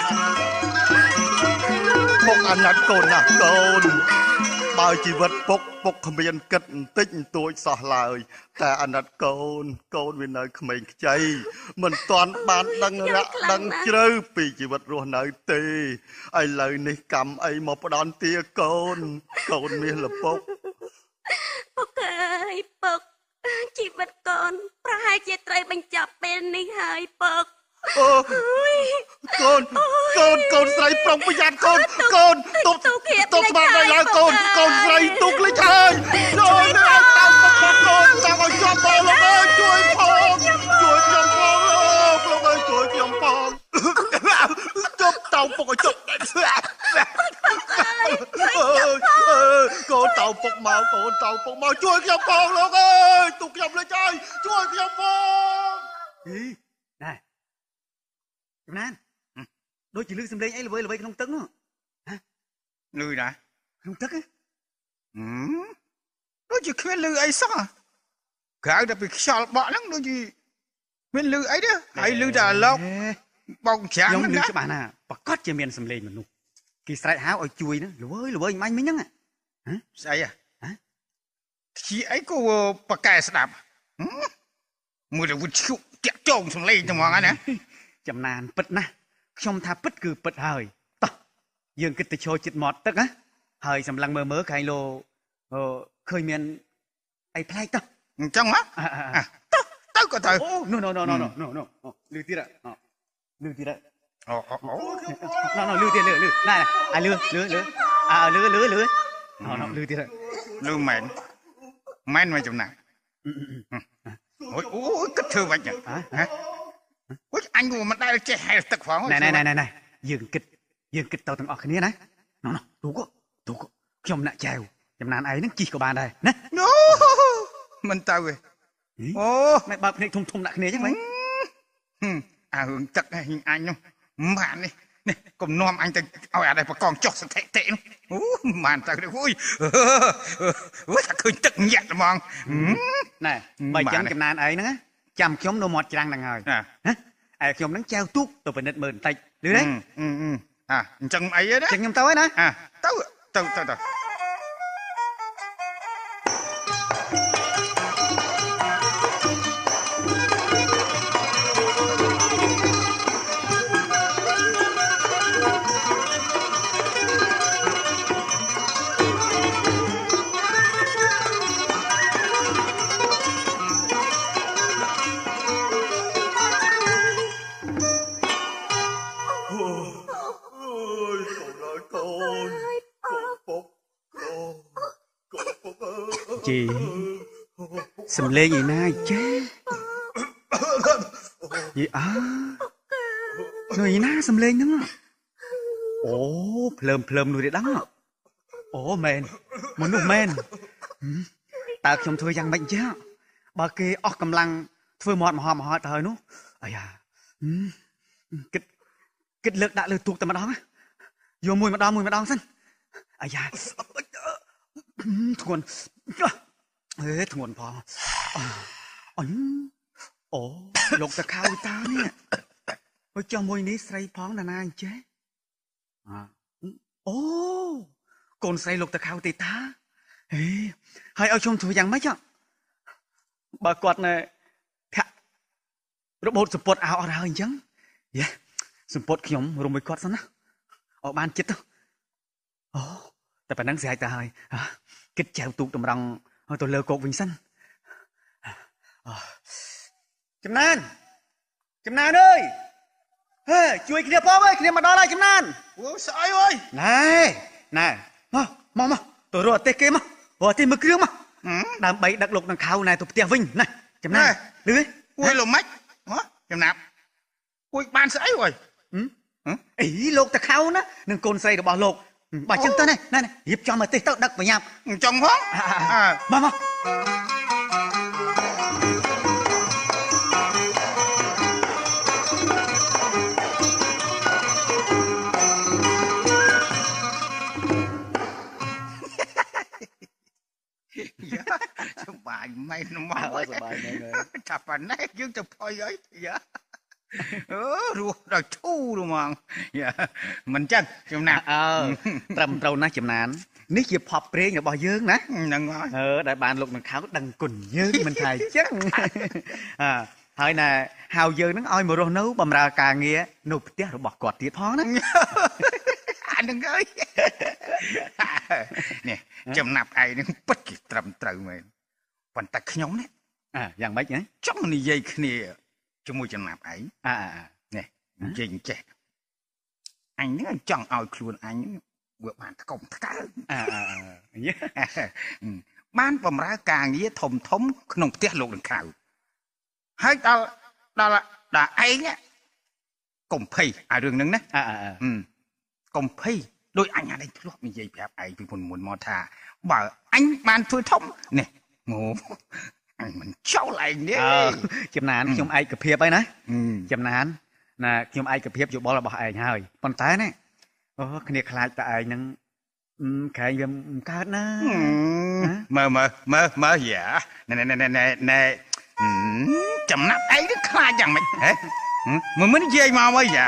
ปกอนัดโกนนะโกนบายชีวิตปกปกขมิ้นกัดติ้งตัวสาลายแต่อนัดโกนโกนวินัยขมิ้นใจมันตอนบานดังระดังเจริญปีชีวิตรัวในเตไอเลยในกรรมไอมาปดอนเตียโกนโกนมีละปกปกเอ้ยปกชีวิตก่อนปลายជាត្រីបញ្ចប់ពេលនេះហើយពកអូកូនកូនកូនស្រីប្រុងប្រយ័ត្នកូនកូនទប់ទប់ស្មារតីឡើងកូនកូនស្រីទុកលេចហើយចូលទៅឲ្យតាមពុកកូនតាមឲ្យជាប់ផងលោកអើយជួយផងជួយខ្ញុំផងលោកលោកអើយជួយខ្ញុំផងជប់តោពុកឲ្យជប់កូនតោពុកមកកូនតោពុកមកជួយខ្ញុំផងលោកអើយទុកខ្ញុំលេចហើយជួយខ្ញុំផងហីណែចំណានដូចជាលឺសំឡេងអីល្បីល្បីក្នុងទឹកនោះហ៎លឺណាក្នុងទឹកហ៎ដូចជាគ្មានលឺអីសោះក្រៅតែពីខ្យល់បក់ហ្នឹងដូចជាមានលឺអីទេហើយលឺតែអាឡុកបោកច្រាំងខ្ញុំលឺច្បាស់ណាប្រកាសជាមានសំឡេងមនុស្សគេស្រែកហៅឲ្យជួយហ្នឹងល្វើយល្វើយមាញ់មិញហ្នឹងហ៎ស្អីហ៎ជាអីក៏ប្រកែស្ដាប់មើលទៅវាឈុកតាក់ចងសំឡេងហ្មងណាចំណានពិតណាស់ខ្ញុំថាពិតគឺពិតហើយតោះយើងគិតទៅចូលចិត្តមាត់ទឹកណាហើយសម្លឹងមើលមើលខាងលោឃើញមានអីប្លែកតោះអញ្ចឹងមកតោះទៅក៏ទៅអូ no no no no no no លឺទៀតលឺទៀតអូអូអូ no no លឺទៀតលឺលឺណែអាលឺលឺលឺអាលឺលឺលឺអូ no លឺទៀតលឺមែនមែនមកចំណាអូយអូយគិតធ្វើវិញហ៎អូយអញក៏មិនដែលចេះហែលទឹកផងណែណែណែណែយើងគិតយើងគិតទៅទាំងអស់គ្នាណាណោះទូកទូកខ្ញុំអ្នកចែវចំណានឯងហ្នឹងជីក៏បានដែរណាអូមិនទៅទេអូមិនបើកភ្នែកធំធំដាក់គ្នាអញ្ចឹងហ្មងអារឿងទឹកឯងអញនោះមិនបាននេះនេះកុំនាំអញទៅឲ្យអានេះប្រកងចុះសន្ធិតិនោះអូមិនបានទៅទេអូយអូយថាឃើញទឹកញាក់ហ្មងណែបើអញ្ចឹងចំណានឯងហ្នឹងចាំខ្ញុំនៅមាត់ច្រាំងហ្នឹងហើយណាឯខ្ញុំហ្នឹងចែវទូកទៅពិនិត្យមើលបន្តិចលឺទេអាអញ្ចឹងអីទេណាខ្ញុំទៅហើយណាទៅទៅទៅទៅជីសំលេងឯណាចេះយីអើនៅឯណាសំលេងហ្នឹងអូភ្លើមភ្លើមនោះទេដឹងអូមែនមនុស្សមែនតើខ្ញុំធ្វើយ៉ាងម៉េចចេះបើគេអស់កម្លាំងធ្វើមាត់មហោមហោទៅហើយនោះអាយ៉ាគិតគិតលើកដាក់លើទូកតែម្ដងយកមួយម្ដងមួយម្ដងសិនអាយ៉ាធ្ងន់អេធ្ងន់ផងអញអូលោកតាខៅតានេះអើចុះមួយនេះស្រីផងណាណាអញ្ចេះអូកូនស្រីលោកតាខៅទេតាហេហើយឲ្យខ្ញុំធ្វើយ៉ាងម៉េចបើគាត់នៅធាក់របូតសម្ពុតអោអត់ហើយអញ្ចឹងយេសម្ពុតខ្ញុំរុំមួយគាត់សិនណាអត់បានចិត្តទៅអូតែប៉ុណ្ណឹងស្រេចទៅហើយគិតចែវទូកតម្រង់ទៅលើគោកវិញសិនចំណានចំណានអើយហេជួយគ្នាផងអើយគ្នាមកដល់ហើយចំណានអូស្អីអើយណែណែមកមកមកទៅរកអទេសគេមករកអទេសមើលគ្រឿងមកដើម្បីដឹកលោកនឹងខៅណែទៅផ្ទះវិញណាចំណានលឺអួយលោកម៉េចហ៎ចំណាប់អួយបានស្អីអើយអីលោកតាខៅណានឹងកូនស្រីរបស់លោកបើចឹងទៅណែណែរៀបចំអទេសទៅដឹកប្រញាប់ចង់ផងមកមកសបាយមែនមកសបាយមែនចាប់ប៉ណែយើងទៅផុយអីយ៉ាអឺរស់ដល់ឈូរហ្មងមិនចឹងចំណានអើត្រឹមត្រូវណាស់ចំណាននេះជាផប់ព្រេងរបស់យើងណាហ្នឹងហើយអឺដែលបានលោកនឹងខៅដឹងគុណយើងមិនថាអញ្ចឹងអើហើយណែហៅយើងនឹងឲ្យមករស់នៅបម្រើការងារនៅផ្ទះរបស់គាត់ទៀតផងណាអានឹងអើយនេះចំណាប់ឯងនឹងពិតជាត្រឹមត្រូវមែនប៉ុន្តែខ្ញុំនេះอ่าอย่างไรเนี่ยจ้องนี่ยัยขี้จมูกจำนับไอ้อ่าเนี่ยยิงเจ๊อันนี้จ้องเอาครูนอันนี้เบื่อบ้านตะกงตะก้าอ่าอ่าอย่างเงี้ยบ้านผมรักกางนี้ถมถมขนมเตี้ยลงถึงข่าวให้ตาตาตาไอ้เนี่ยกลมเพย์อ่ะเรื่องนึงนะอ่าอ่าอืมกลมเพย์โดยอันนี้ได้ทดลองมีใจแบบไอ้เป็นคนมุนมอทาบ่อันมันช่วยทมเนี่ยโง่อันมันเจ้าอะไรเนี่ยจำนานขยมไอ้กับเพียบไปนะจำนานนะขยมไอ้กับเพียบอยู่บ่ละบ่ไอ้เฮ้ยปนตายเนี่ยโอ้ขณีคลายแต่ไอ้นั่งใครยังกัดนะเมื่อเมื่อเมื่อเมื่อเหี้ยในในในในในจำนับไอ้ก็คลายอย่างไรเฮ้ยมึงไม่ได้เยี่ยมมาไว้อย่า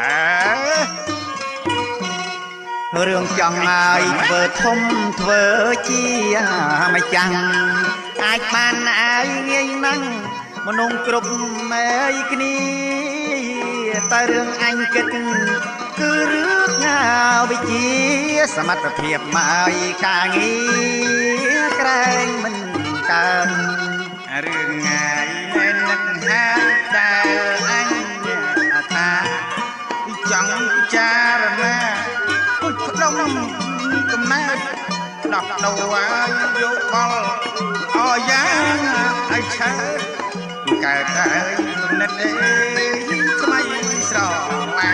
เรื่องจังไอ้เปิดทมเถื่อเจียไม่จังไอ้บ้านไอ้เงี้ยนั่งมนงกรุบไม่กนีแต่เรื่องอันเกิดคือเรื่องเงาวิจิสมัติเพียบไม่กางเงี้ยแกรงมันกันเรื่องไงนักหาแต่อันเนี่ยตาจังจารณาพุทธดงกำนัดดอกดาวโยกอลอ้อยางไอ้ชายกายกายนั่นเองทำไมสระมา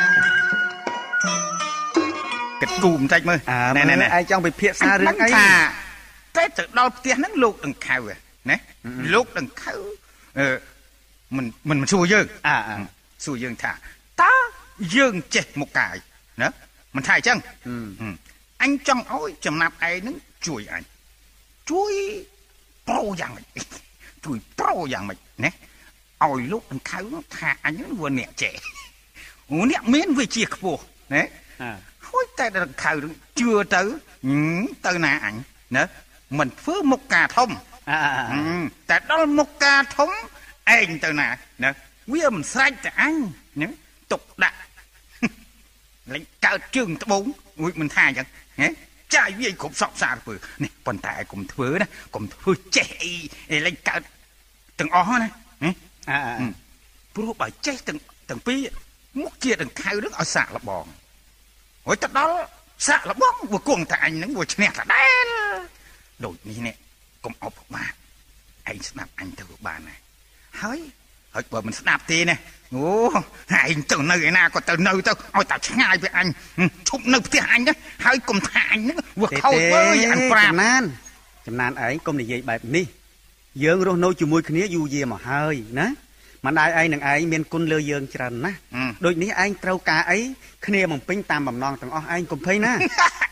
เกิดกูมใจมือแน่ๆไอ้จ้องไปเพี้ยซาเรื่องไอ้แต่จะดาวเตี้ยนั่งลูกดังข่าวเลยนะลูกดังข่าวเออมันมันมันสู้ยืงอ่าสู้ยืงท่าตายืงเจ็บมุกกายนะมันถ่ายจังอันจังเอาจำนับไอ้นึงช่วยอันช่วยโปรอย่างไรช่วยโปรอย่างไรเนี่ยเอาลูกมันเขาถ่าอันนี้วันเนี่ยเจ๋โอ้เนี่ยเม้นไปเจียกปูเนี่ยโอ้ยแต่ดังเขาchưa tới tới nà ảnh nữa mình phứ một cà thôngแต่đó một cà thông anh tới nà nữa quý mình sai tại anh nữa tục đã lấy cao trường bốn quý mình thay chẳng nhé trai với cũng sọc xa rồi này còn tại cũng thưa đó cũng thưa trẻ lấy cao từng ó này bố bà chết từng từng pi múc chia từng khai nước ở xạ là bòn ôi tất đó xạ là bóng vừa cuồng tại anh nó vừa chẹt là đen đổi như này cũng ốp bà anh snap anh từ bà này hơi hơi bờ mình snap tì này ô anh từ nơi nào còn từ nơi tao ôi tao ngay với anh chụp nơi thì anh đó hơi cùng thà anh nó vừa khâu với anh chấm nan chấm nan ấy công này vậy bài đi dương rồi nấu chùi mùi kia du gì mà hơi nè mà đại ai nằng ai miền côn lơ dương trần na đôi ní anh trâu cá ấy kia mỏng pin tam mầm non thằng o anh cũng thấy na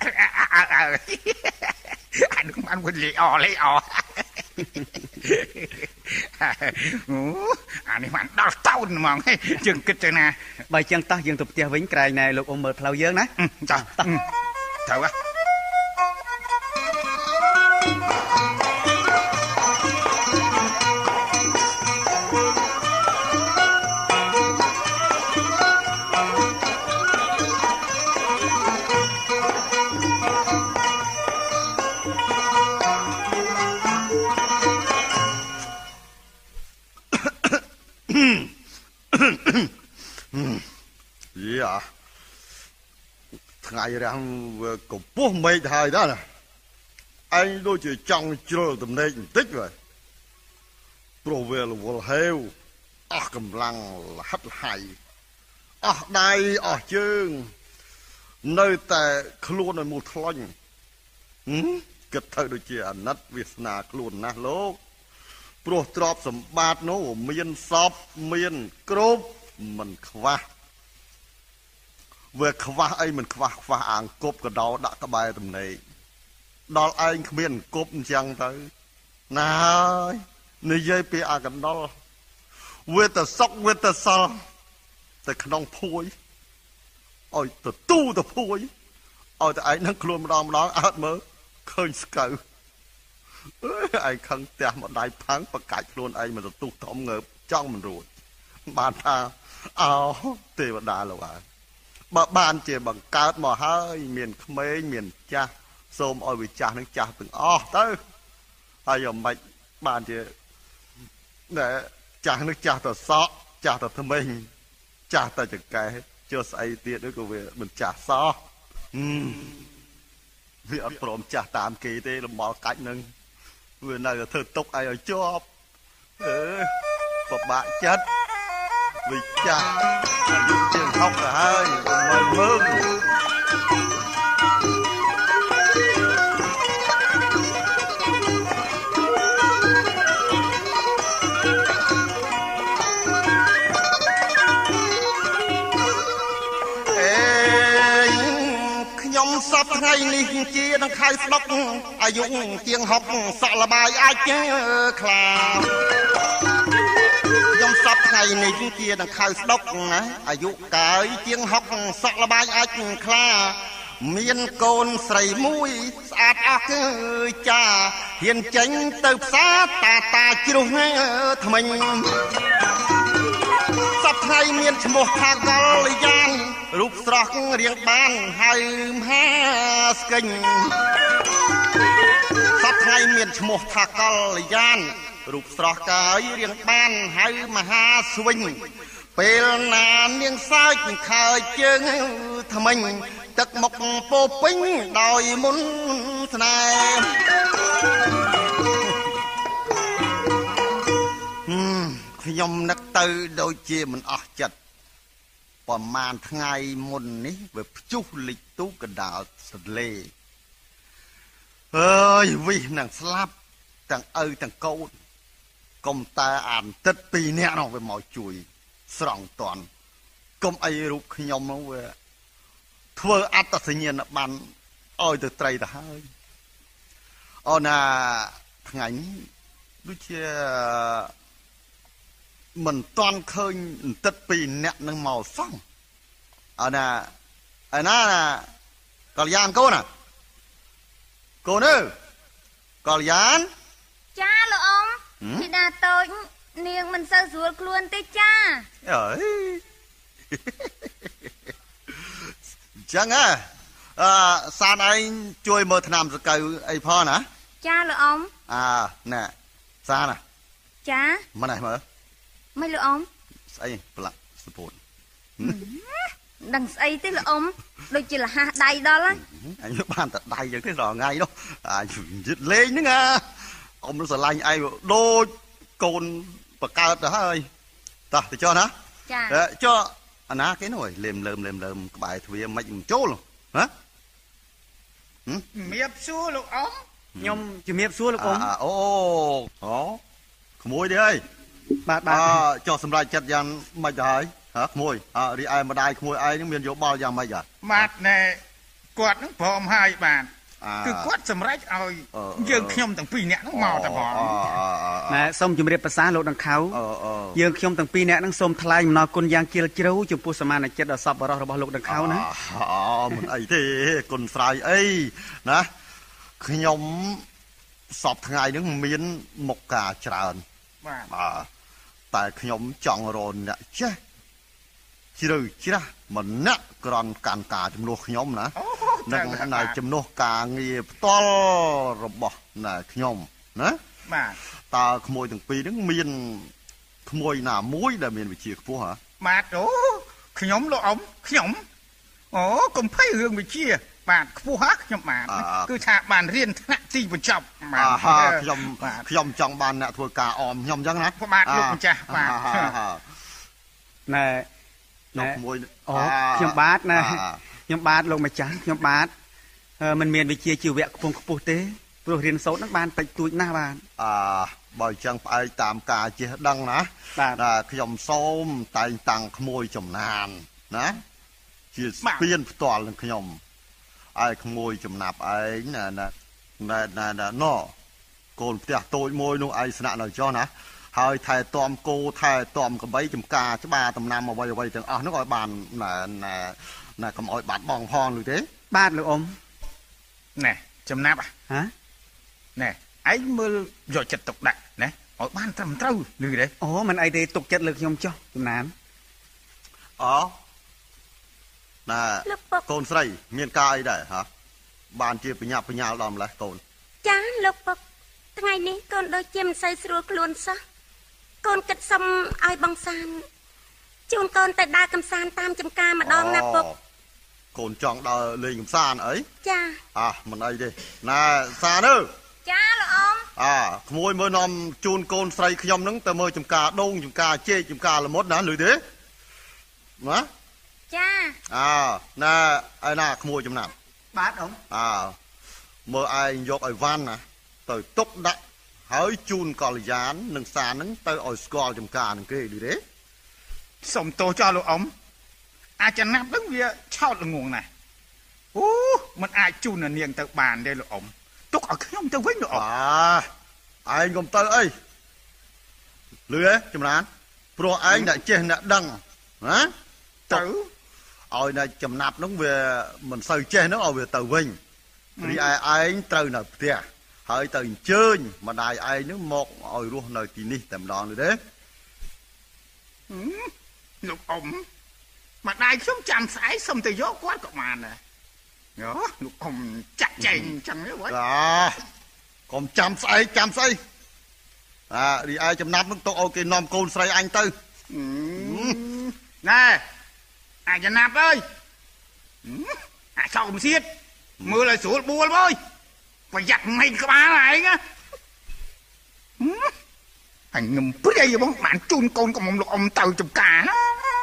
anh cũng ăn quên lấy o lấy o anh ấy mà đau tao mà chừng kịch rồi nè bài chân ta dương tục tia vĩnh cài này lục ôm mờ phao dương nè trời trời quá dạ ngày rằng cũng bố mày thời đó nè anh đôi chỉ trong chưa tầm này tích rồi pro về là vô heo à cầm lăng là hất hay à đây à chương nơi tại luôn là một thôn kết thúc đôi chỉ anh nát Việt Nam luôn na lố pro trọp sầm bát nó miên sọp miên cướp mình khva vừa khva ấy mình khva khva ăn cướp cái đó đã cái bài tầm này đó anh miên cướp chăng tới này này dây pe ăn cái đó vừa từ sóc vừa từ sal từ khăn phôi ôi từ tu từ phôi ôi từ anh nó luôn đom đó ớt mớ khơi sầu anh khăng tè một đại phán và cãi luôn anh mà tu thom ngợp trong mình rồi bàn tha áo tê và đá là vậy bà bàn chỉ bằng cát mà hơi miền khmer miền cha xôm oi bị cha nó cha từng o tới ai giờ mày bàn chỉ ណែចាស់នឹងចាស់តសក់ចាស់តថ្មិញចាស់តចង្កែចុះស្អីទៀតក៏វាមិនចាស់សោះវាអត់ព្រមចាស់តាមគេទេលំល់កាច់នឹងវានៅតែធ្វើទុកឲ្យឲ្យជាប់អឺពិបាកចិត្តវាចាស់អាយុជាងហុកទៅហើយមិនមើលសពថ្ងៃនេះជាដង្ខៅស្ដុកអាយុជាងហុកសក់លបាយអាចខ្លាខ្ញុំសពថ្ងៃនេះជាដង្ខៅស្ដុកណាអាយុកាយជាងហុកសក់លបាយអាចខ្លាមានកូនស្រីមួយស្អាតអស់គឺចាហ៊ានចេញទៅផ្សារតាតាជ្រុះថ្មិញសពថ្ងៃមានឈ្មោះថាកលយានរូបស្រស់រៀងបានហើយមហាស្កិញសពថ្ងៃមានឈ្មោះថាកលយានរូបស្រស់កាយរៀងបានហើយមហាស្វិញពេលណានាងសើចខើចជើងថ្មិញទឹកមុខពោពេញដោយមុនស្នេហ៍ខ្ញុំនឹកទៅដូចជាមិនអស់ចិត្តប្រហែលថ្ងៃមុននេះវាព្យុះលិចទូកណ្ដាលសន្លេអើយវិសនឹងស្លាប់ទាំងឪទាំងកូនកុំតែអានទឹកពីរនាក់នោះវាមកជួយស្រង់តន់កុំអីរូបខ្ញុំនោះវាធ្វើអត្តសញ្ញាណប័ណ្ណឲ្យទៅត្រីទៅហើយអូណាថ្ងៃនេះដូចជាមិនតាន់ឃើញទឹកពីរនាក់នឹងមកសោះអូណាឯណាកល្យានកូនណាកូនអើកល្យានចាលោកអ៊ំធីតាតូចនាងមិនសូវស្រួលខ្លួនទេចាអើយចឹងហ៎អឺសានឯងជួយមើលថ្នាំសកៅអីផងណាចាលោកអ៊ំអើណែសានណាចាមិនឯងមើលមិនលោកអ៊ំស្អីប្រឡាក់សពូនដឹងស្អីទេលោកអ៊ំដូចជាលះដៃដល់ហ្នឹងអញបានតែដៃចឹងទេរាល់ថ្ងៃនោះអាយយឹតលេងហ្នឹងអាអ៊ំស្រឡាញ់ឯងដូចកូនបកើតទៅហើយតោះទៅចុះណាចាចុះអាណាគេនោះលេមលើមលេមលើមក្បែរទ្វារមិនមិនចូលហ៎ជំរាបសួរលោកអ៊ំខ្ញុំជំរាបសួរលោកអ៊ំអូអូក្មួយទេអើយបាទបាទចុះសម្រាប់ចិត្តយ៉ាងម៉េចទៅហើយហ៎ក្មួយអរីឯម្ដាយក្មួយឯងនឹងមានយោបល់យ៉ាងម៉េចហ៎បាទណែគាត់នឹងព្រមហើយបាទគឺគាត់សម្រេចឲ្យយើងខ្ញុំទាំងពីរនាក់ហ្នឹងមកតែផងណែសូមជម្រាបប្រសាលោកដង្ខៅយើងខ្ញុំទាំងពីរនាក់ហ្នឹងសូមថ្លែងអំណរគុណយ៉ាងជ្រាលជ្រៅចំពោះសមានចិត្តដ៏សប្បុរសរបស់លោកដង្ខៅណាអូមិនអីទេគុណស្រ័យអីណាខ្ញុំសពថ្ងៃហ្នឹងមានមុខការច្រើនបាទបាទតែខ្ញុំចង់រនអ្នកចេះជ្រៅជ្រះម្នាក់ក្រន់កាន់ការជំនួសខ្ញុំណានឹងនៅជំនួសការងារផ្ទាល់របស់ណែខ្ញុំណាបាទតើក្មួយទាំងពីរហ្នឹងមានក្មួយណាមួយដែលមានវិជ្ជាខ្ពស់ហ៎បាទអូខ្ញុំលោកអ៊ំខ្ញុំអូកុំភ័យរឿងវិជ្ជាបាទខ្ពស់ហ៎ខ្ញុំបាទគឺថាបានរៀនថ្នាក់ទីបញ្ចប់បាទខ្ញុំខ្ញុំចង់បានអ្នកធ្វើការអមខ្ញុំអញ្ចឹងណាបាទលោកម្ចាស់បាទណែលោកមួយអូខ្ញុំបាទណាខ្ញុំបាទលោកម្ចាស់ខ្ញុំបាទមិនមានវិជ្ជាជីវៈខ្ពង់ខ្ពស់ទេព្រោះរៀនសូត្រហ្នឹងបានតិចតួចណាស់បាទអឺបើអញ្ចឹងផ្អែកតាមការចេះដឹងណាខ្ញុំសូមតែងតាំងក្មួយចំណានណាជាស្ពានផ្ទាល់នឹងខ្ញុំឲ្យក្មួយចំណាប់ឯងណាណាណាណាណូកូនផ្ទះតូចមួយនោះឯងស្នាក់នៅចុះណាហើយថែទាំគោថែទាំក្របីចំការច្បារដំណាំអ្វីអ្វីទាំងអស់នោះឲ្យបានណាណាកុំឲ្យបាត់បង់ផងនោះទេបាទលោកអ៊ំណែចំណាប់ហ៎ណែឯងមើលយកចិត្តទុកដាក់ណាឲ្យបានត្រឹមត្រូវឮទេអូមិនអីទេទុកចិត្តលើខ្ញុំចុះចំណានអូណាកូនស្រីមានការអីដែរហ៎បានជាបញ្ញាបញ្ញាលដល់ម្លេះកូនចាលោកពុកថ្ងៃនេះកូនដូចជាមិនសូវស្រួលខ្លួនសោះកូនគិតសុំឲ្យបងសានជូនកូនទៅដើរកំសាន្តតាមចំការម្ដងណាពុកកូនចង់ដើរលេងកំសាន្តអីចាអះមិនអីទេណាសានអើចាលោកអ៊ំអើក្មួយមើលនាំជូនកូនស្រីខ្ញុំហ្នឹងទៅមើលចំការដូងចំការជែកចំការល្មុតណាលឺទេណាចាអើណាឯណាក្មួយចំណាប់បាទអ៊ំអើមើលឯងយកឲ្យវ៉ាន់ណាទៅទុកដាក់ហើយជូនកល្យាននឹងសានហ្នឹងទៅឲ្យស្គាល់ចំការនឹងគេលឺទេសុំទោសចោលលោកអ៊ំអាចចំណាប់ហ្នឹងវាឆោតល្ងងណាស់អូมันអាចជូននាងទៅបានទេលោកអ៊ំទុកឲ្យខ្ញុំទៅវិញលោកអ៊ំអាឯងកុំទៅអីលឺទេចំណានព្រោះឯងអ្នកចេះអ្នកដឹងណាទៅឲ្យអ្នកចំណាប់ហ្នឹងវាមិនសូវចេះហ្នឹងឲ្យវាទៅវិញរីឯឯងត្រូវនៅផ្ទះហើយទៅអញ្ជើញម្ដាយឯងហ្នឹងមកឲ្យរស់នៅទីនេះតែម្ដងលឺទេលោកអ៊ំម្ដាយខ្ញុំចាំស្អែកសុំទៅយកគាត់ក៏បានដែរយោលោកអ៊ំចាក់ចែងអញ្ចឹងទេវ៉ាកុំចាំស្អែកចាំស្អីអារីឯចំណាប់នឹងទុកឲ្យគេនាំកូនស្រីអញទៅណែអាចចំណាប់អើយអាចចោលកំសៀតមើលឲ្យស្រួលបួលអើយប្រយ័ត្នមិនក្បាលឯងណាអញងឹមព្រាយបងបានជូនកូនកុំលោកអ៊ំទៅចំការណា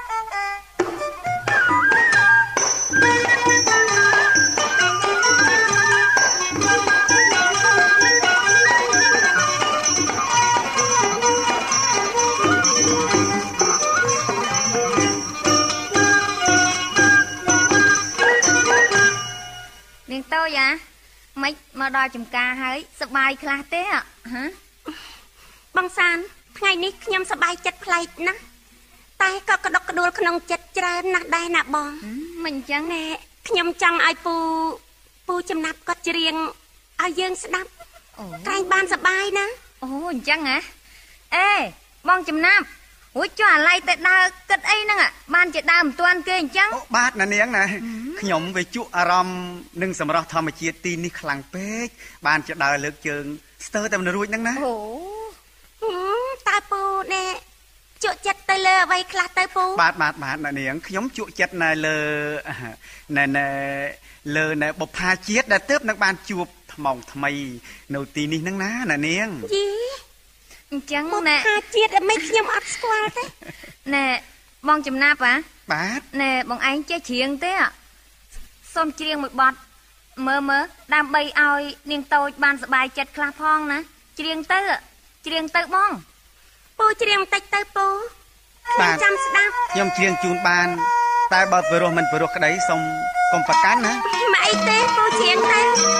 នាងតូចអាមិនមកដល់ចំការហើយសប្បាយខ្លះទេហ៎បងសានថ្ងៃនេះខ្ញុំសប្បាយចិត្តប្លែកណាស់តែក៏ក្តុកក្តួលក្នុងចិត្តច្រើនណាស់ដែរណាបងមិនអញ្ចឹងណែខ្ញុំចង់ឲ្យពូពូចំណាប់គាត់ច្រៀងឲ្យយើងស្ដាប់ក្រែងបានសប្បាយណាអូអញ្ចឹងហ៎អេបងចំណាប់រួចចុះអាឡ័យទៅដើរគិតអីហ្នឹងបានជាដើរមិនទាន់គេអញ្ចឹងបាទណានាងណាខ្ញុំវាជក់អារម្មណ៍នឹងសម្រស់ធម្មជាតិទីនេះខ្លាំងពេកបានជាដើរលើកជើងស្ទើរតែមិនរួចហ្នឹងណាអូតើពូណែជក់ចិត្តទៅលើអ្វីខ្លះទៅពូបាទបាទបាទណានាងខ្ញុំជក់ចិត្តនៅលើណែណែលើណែបុប្ផាជាតិដែលទើបនឹងបានជួបថ្មងថ្មីនៅទីនេះហ្នឹងណាណានាងយីអញ្ចឹងណែបុប្ផាជាតិមិនខ្ញុំអត់ស្គាល់ទេណែបងចំណាប់ហ៎បាទណែបងឯងចេះច្រៀងទេសូមច្រៀងមួយបទមើលមើលដើម្បីឲ្យនាងតូចបានសប្បាយចិត្តខ្លះផងណាច្រៀងទៅច្រៀងទៅបងពូច្រៀងបន្តិចទៅពូបាទចាំស្ដាប់ខ្ញុំច្រៀងជូនបានតែបើពិរោះមិនពិរោះក្តីសូមកុំប្រកាន់ណាមិនអីទេពូច្រៀងទៅ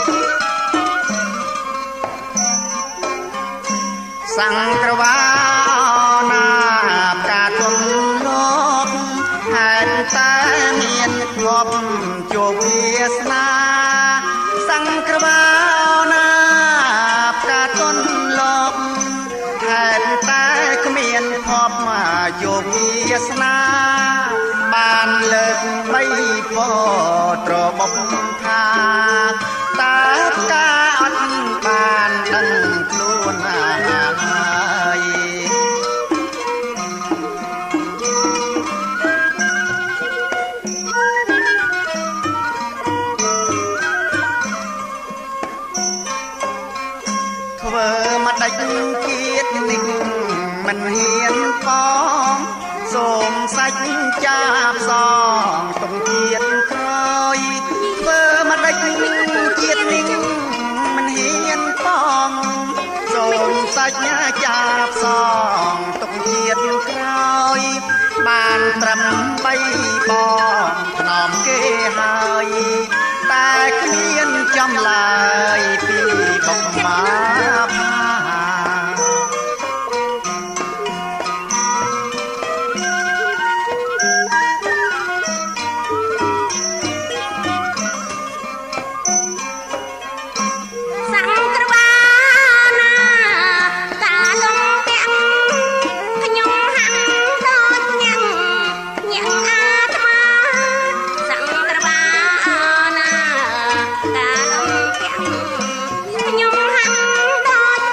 សង្ក្រវាណាផ្កាទុនលោកហេតុតែមានធ្លាប់ជួបវាសនាសង្ក្រវាណាផ្កាទុនលោកហេតុតែគ្មានធ្លាប់មកជួបវាសនាបានលើកបីពោត្របុកថាតើផ្កាអត់បានដឹងខ្លួនហើយធ្វើមកដាច់ជាតិនេះមិនហ៊ានផងសូមសាច់ចាប់សងទុំជាតិក្រោយធ្វើមកដាច់ជាតិនេះមិនហ៊ានផងសូមសាច់ចាប់សងទុំជាតិក្រោយបានត្រឹមបីបងថ្នមគេហើយតែគ្មានចំឡើយពីបុកមាផាខ្ញុំហាំ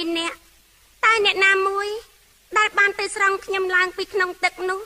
ពីរនាក់តែអ្នកណាមួយដែលបានទៅស្រង់ខ្ញុំឡើងពីក្នុងទឹកនោះ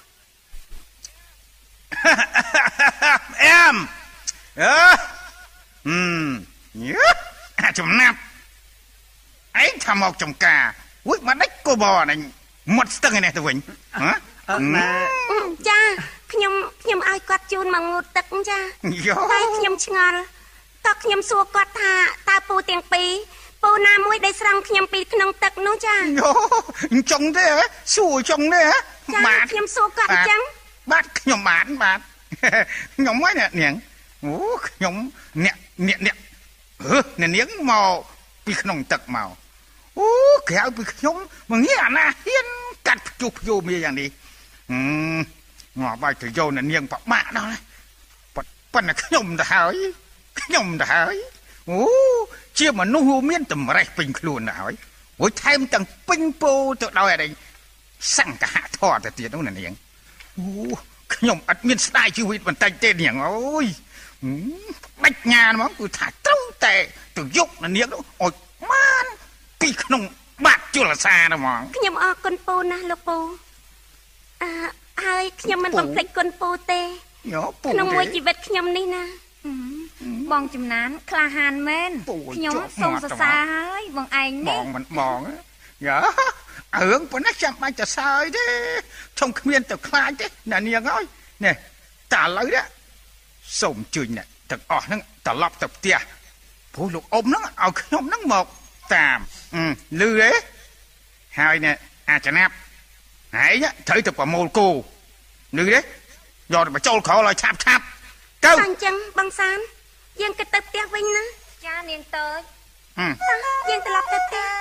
អែមអឺហឹមញ៉ាអាចំណាប់ឯងថាមកចំការអុយមកដាច់គោបអញមុតស្ទឹងឯនេះទៅវិញហ៎អឺម៉ែចាខ្ញុំខ្ញុំឲ្យគាត់ជូនមកងូតទឹកចាតែខ្ញុំឆ្ងល់តើខ្ញុំសួរគាត់ថាតើពូទាំងពីរពូណាមួយដែលស្រង់ខ្ញុំពីក្នុងទឹកនោះចាយោអញ្ចឹងទេសួរអញ្ចឹងទេបាទខ្ញុំសួរគាត់អញ្ចឹងបាទខ្ញុំបាទបាទខ្ញុំហ្នឹងនាងអូខ្ញុំអ្នកអ្នកអ្នកអឺអ្នកនាងមកពីក្នុងទឹកមកអូក្រៅពីខ្ញុំមកងាអាណាហ៊ានកាត់ភ្ជុះភ្យោមីយ៉ាងនេះអឺងាប់បាយទៅយកអ្នកនាងប្របាក់ដល់ប៉ុន្តែខ្ញុំទៅហើយខ្ញុំទៅហើយអូជាមនុស្សមានតម្រេះពេញខ្លួនទៅហើយអូថែមទាំងពេញពោទៅដោយអីសង្កហធរទៅទៀតនោះអ្នកនាងអូខ្ញុំអត់មានស្ដាយជីវិតបន្តិចទេនាងអើយបាច់ញាហ្មងគឺថាត្រូវតែទៅយកអ្នកនាងនោះអុយបានពីក្នុងបាត់ជលសាហ្មងខ្ញុំអរគុណពូណាស់លោកពូអឺហើយខ្ញុំមិនបំភ្លេចគុណពូទេក្នុងមួយជីវិតខ្ញុំនេះណាបងចំណានក្លាហានមែនខ្ញុំសូមសរសើរហើយបងឯងនេះបងមិនបងយ៉ារឿងប៉ុណ្ណេះចាំបាច់ទៅសើយទេធំគ្មានទៅខ្លាចទេអ្នកនាងអើយនេះតែឥឡូវនេះសូមជួយអ្នកទាំងអស់ហ្នឹងត្រឡប់ទៅផ្ទះព្រោះលោកអ៊ំហ្នឹងឲ្យខ្ញុំហ្នឹងមកតាមលឺទេហើយនេះអាចណាប់ហើយត្រូវទៅប្រមូលគោលឺទេយកទៅបញ្ចូលក្រោលឲ្យឆាប់ឆាប់ទៅអញ្ចឹងបងសានយើងគិតទៅផ្ទះវិញណាចានាងតូចយើងត្រឡប់ទៅផ្ទះ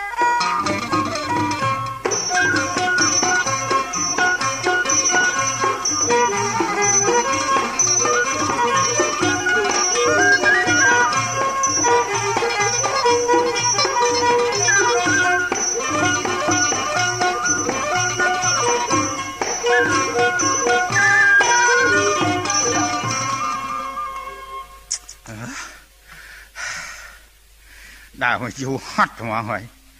ដើរមកយូរហត់ហ្មងហើយ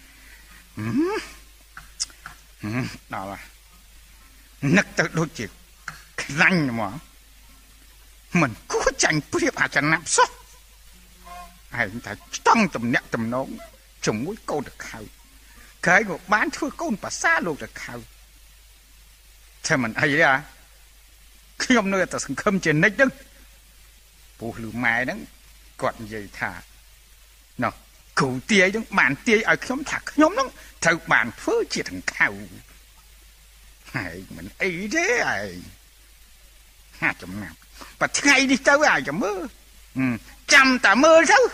ដល់ហើយនឹកទៅដូចជាខ្លាញ់ហ្មងមិនគួរចាញ់ព្រៀបអាចណាប់សោះឯងថាចង់តំណាក់តំណងជាមួយកូនតខៅក្រែងក៏បានធ្វើកូនប្រសាលោកតខៅតែមិនអីទេខ្ញុំនៅតែសង្ឃឹមជានិច្ចហ្នឹងពូលឺម៉ែហ្នឹងគាត់និយាយថាណោះគ្រូទាយហ្នឹងបានទាយឲ្យខ្ញុំថាខ្ញុំហ្នឹងត្រូវបានធ្វើជាដង្ខៅហើយមិនអីទេឯងហាចំណាប់បើថ្ងៃនេះទៅឲ្យចាំមើលចាំតែមើលទៅ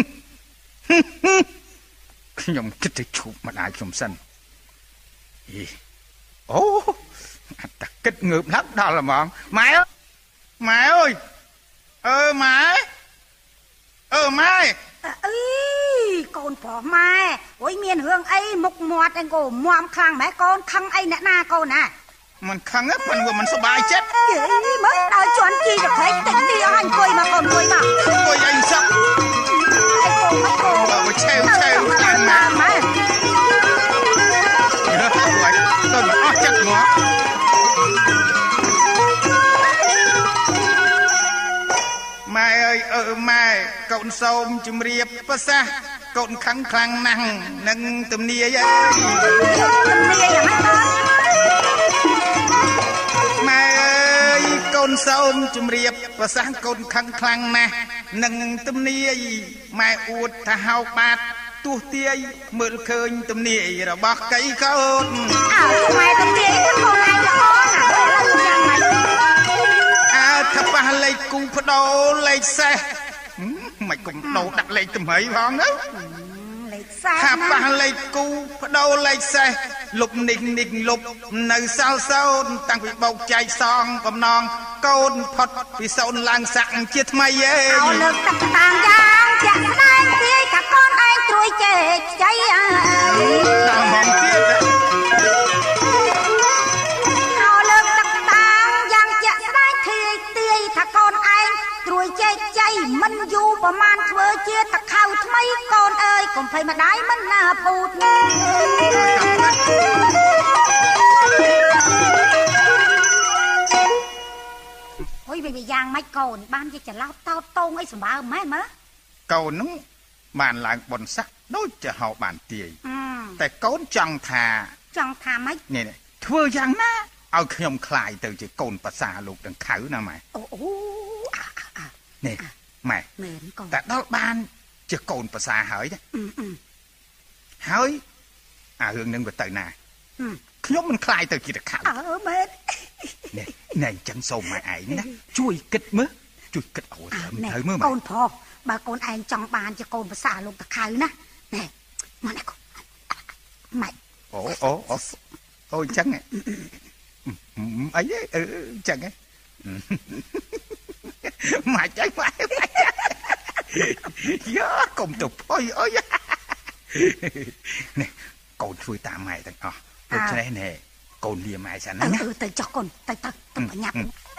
ខ្ញុំគិតទៅឈប់ម្ដាយខ្ញុំសិនអីអូអត់តែគិតងើបឡើងដល់ហ្មងម៉ែម៉ែអើយអឺម៉ែអឺម៉ែអីកូនប្រុសម៉ែអុយមានរឿងអីមុខមាត់ឯងក៏មាំខ្លាំងម៉ែកូនខឹងអីអ្នកណាកូនណាមិនខឹងទេប៉ុន្តែមិនសប្បាយចិត្តយីមើលដល់ជន់ជីទៅព្រៃតិចទីអស់អង្គុយមកកូនអង្គុយមកអង្គុយអីសឹកអីកូនមកកូនបើឆេវឆេវខ្លាំងណាស់ម៉ែទៅអស់ចិត្តមកម៉ែអើយអឺម៉ែកូនសូមជម្រាបប្រសាសន៍កូនខឹងខ្លាំងណាស់នឹងទំនាយអើយទំនាយយ៉ាងម៉េចបងម៉ែអើយកូនសូមជម្រាបប្រសាសន៍កូនខឹងខ្លាំងណាស់នឹងទំនាយម៉ែអួតថាហៅបាតទោះទាយមើលឃើញទំនាយរបស់កៃកូនអើម៉ែទំនាយទៅកូនឯងល្អណាស់យ៉ាងម៉េចអើថាប៉ះលេខគូបដោលេខសេះមិនគុំដោដាក់លេខទំហៃផងទៅលេខសេះថាប៉ះលេខគូបដោលេខសេះលុបនេះនេះលុបនៅសល់សោនតាំងពីបោកចែកសងកំណងកូនផុតពីសូនឡើងសាក់ជាថ្មីអេឲ្យលើកទឹកតាមយ៉ាងចាក់ស្ដែងទាយថាកូនឯងត្រួយចេកចៃអើយដល់មកទៀតឲ្យលើកទឹកតាមយ៉ាងចាក់ស្ដែងទាយទាយថាកូនឯងត្រួយចេកចៃមិនយូរប្រមាណធ្វើជាតខៅថ្មីកូនអើយកុំភ័យម្ដាយមិនណាពូតអុយវាយ៉ាងម៉េចកូនបានជាច្រឡោតតោតតងអីសម្បើម៉ែមើលកូននោះបានឡើងបនស័កដូចជាហៅបានទាយតែកូនចង់ថាចង់ថាម៉េចនេះធ្វើយ៉ាងណាឲ្យខ្ញុំคลายទៅជាកូនប្រសាលោកដង្ខៅណាម៉ែអូអូនេះម៉ែមែនកូនតែដល់បានជាកូនប្រសាហើយណាហើយអារឿងនឹងវាទៅណាខ្ញុំមិនคลายទៅជាដង្ខៅអើមែននេះណែអញ្ចឹងសូមម៉ែឯងណាជួយគិតមើលជួយគិតឲ្យទៅមើលកូនប្រុសបើកូនឯងចង់បានជាកូនប្រសាលោកដង្ខៅណាណែមកណាកូនម៉ែអូអូអូអូអញ្ចឹងអីអឺអញ្ចឹងម៉ាច់អីម៉ាច់យ៉ាកុំទៅអុយអុយនេះកូនជួយតាមម៉ែទាំងអស់ដូច្នេះណែកូនលាម៉ែសិនណាអឺទៅចុះកូនទៅទៅទៅបញ្ញាប់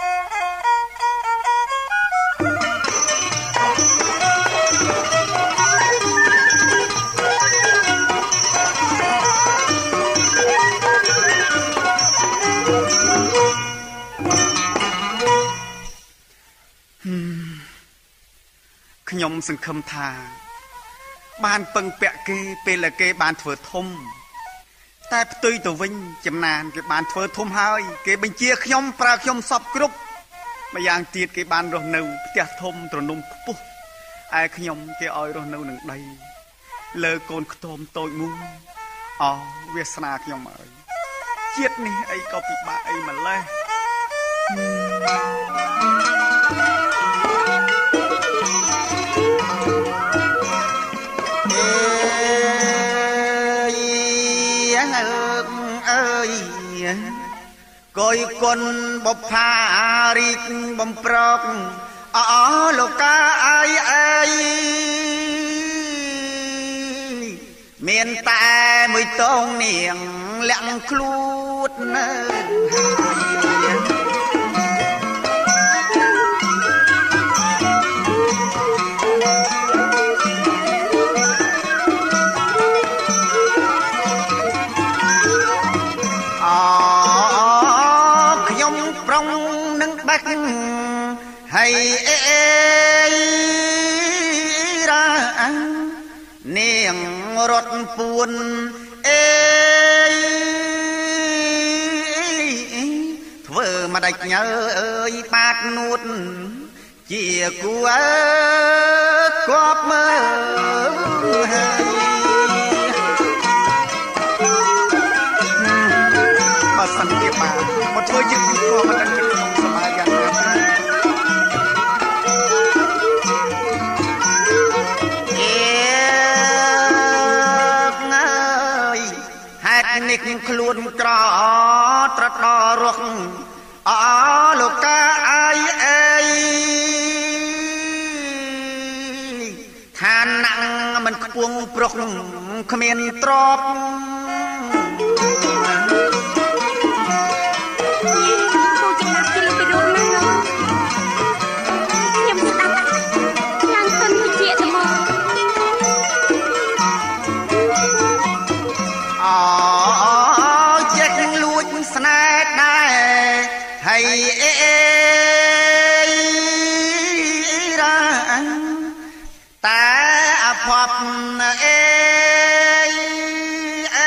ខ្ញុំសង្ឃឹមថាបានពឹងពាក់គេពេលដែលគេបានធ្វើធំតែផ្ទុយទៅវិញចំណានគេបានធ្វើធំហើយគេបញ្ជាខ្ញុំប្រើខ្ញុំសពគ្រប់ម្យ៉ាងទៀតគេបានរស់នៅផ្ទះធំទ្រនំខ្ពស់ឯខ្ញុំគេឲ្យរស់នៅនឹងដីលើកូនខ្ទមតូចមួយអោវាសនាខ្ញុំហើយជាតិនេះអីក៏ពិបាកអីម្លេះកយគុណបុប្ផារីកបំប្រកអអលោកកាអើយអើយមានតែមួយតងនាងលាក់ខ្លួននៅហើយអេរ៉ានាងរត់ពួនអេធ្វើមកដាច់ញើអើយបាតនួតជាគួរគប់មើលបើសិនជាបានមកធ្វើជាគួរមិនដឹងជាក្នុងសមាយ៉ាងណានេះខ្លួនក្រត្រដរស់អលោកកាអើយអេឋានណាំងមិនខ្ពងប្រុសគ្មានទ្រព្យពូចំណាប់ជិះពីរោណាខ្ញុំស្ដាប់ឡើងធន់វិជាទៅមកអចេះលួចស្នេហ៍ដែរហើយអេរ៉ាតែអភ័ព្វអេអេ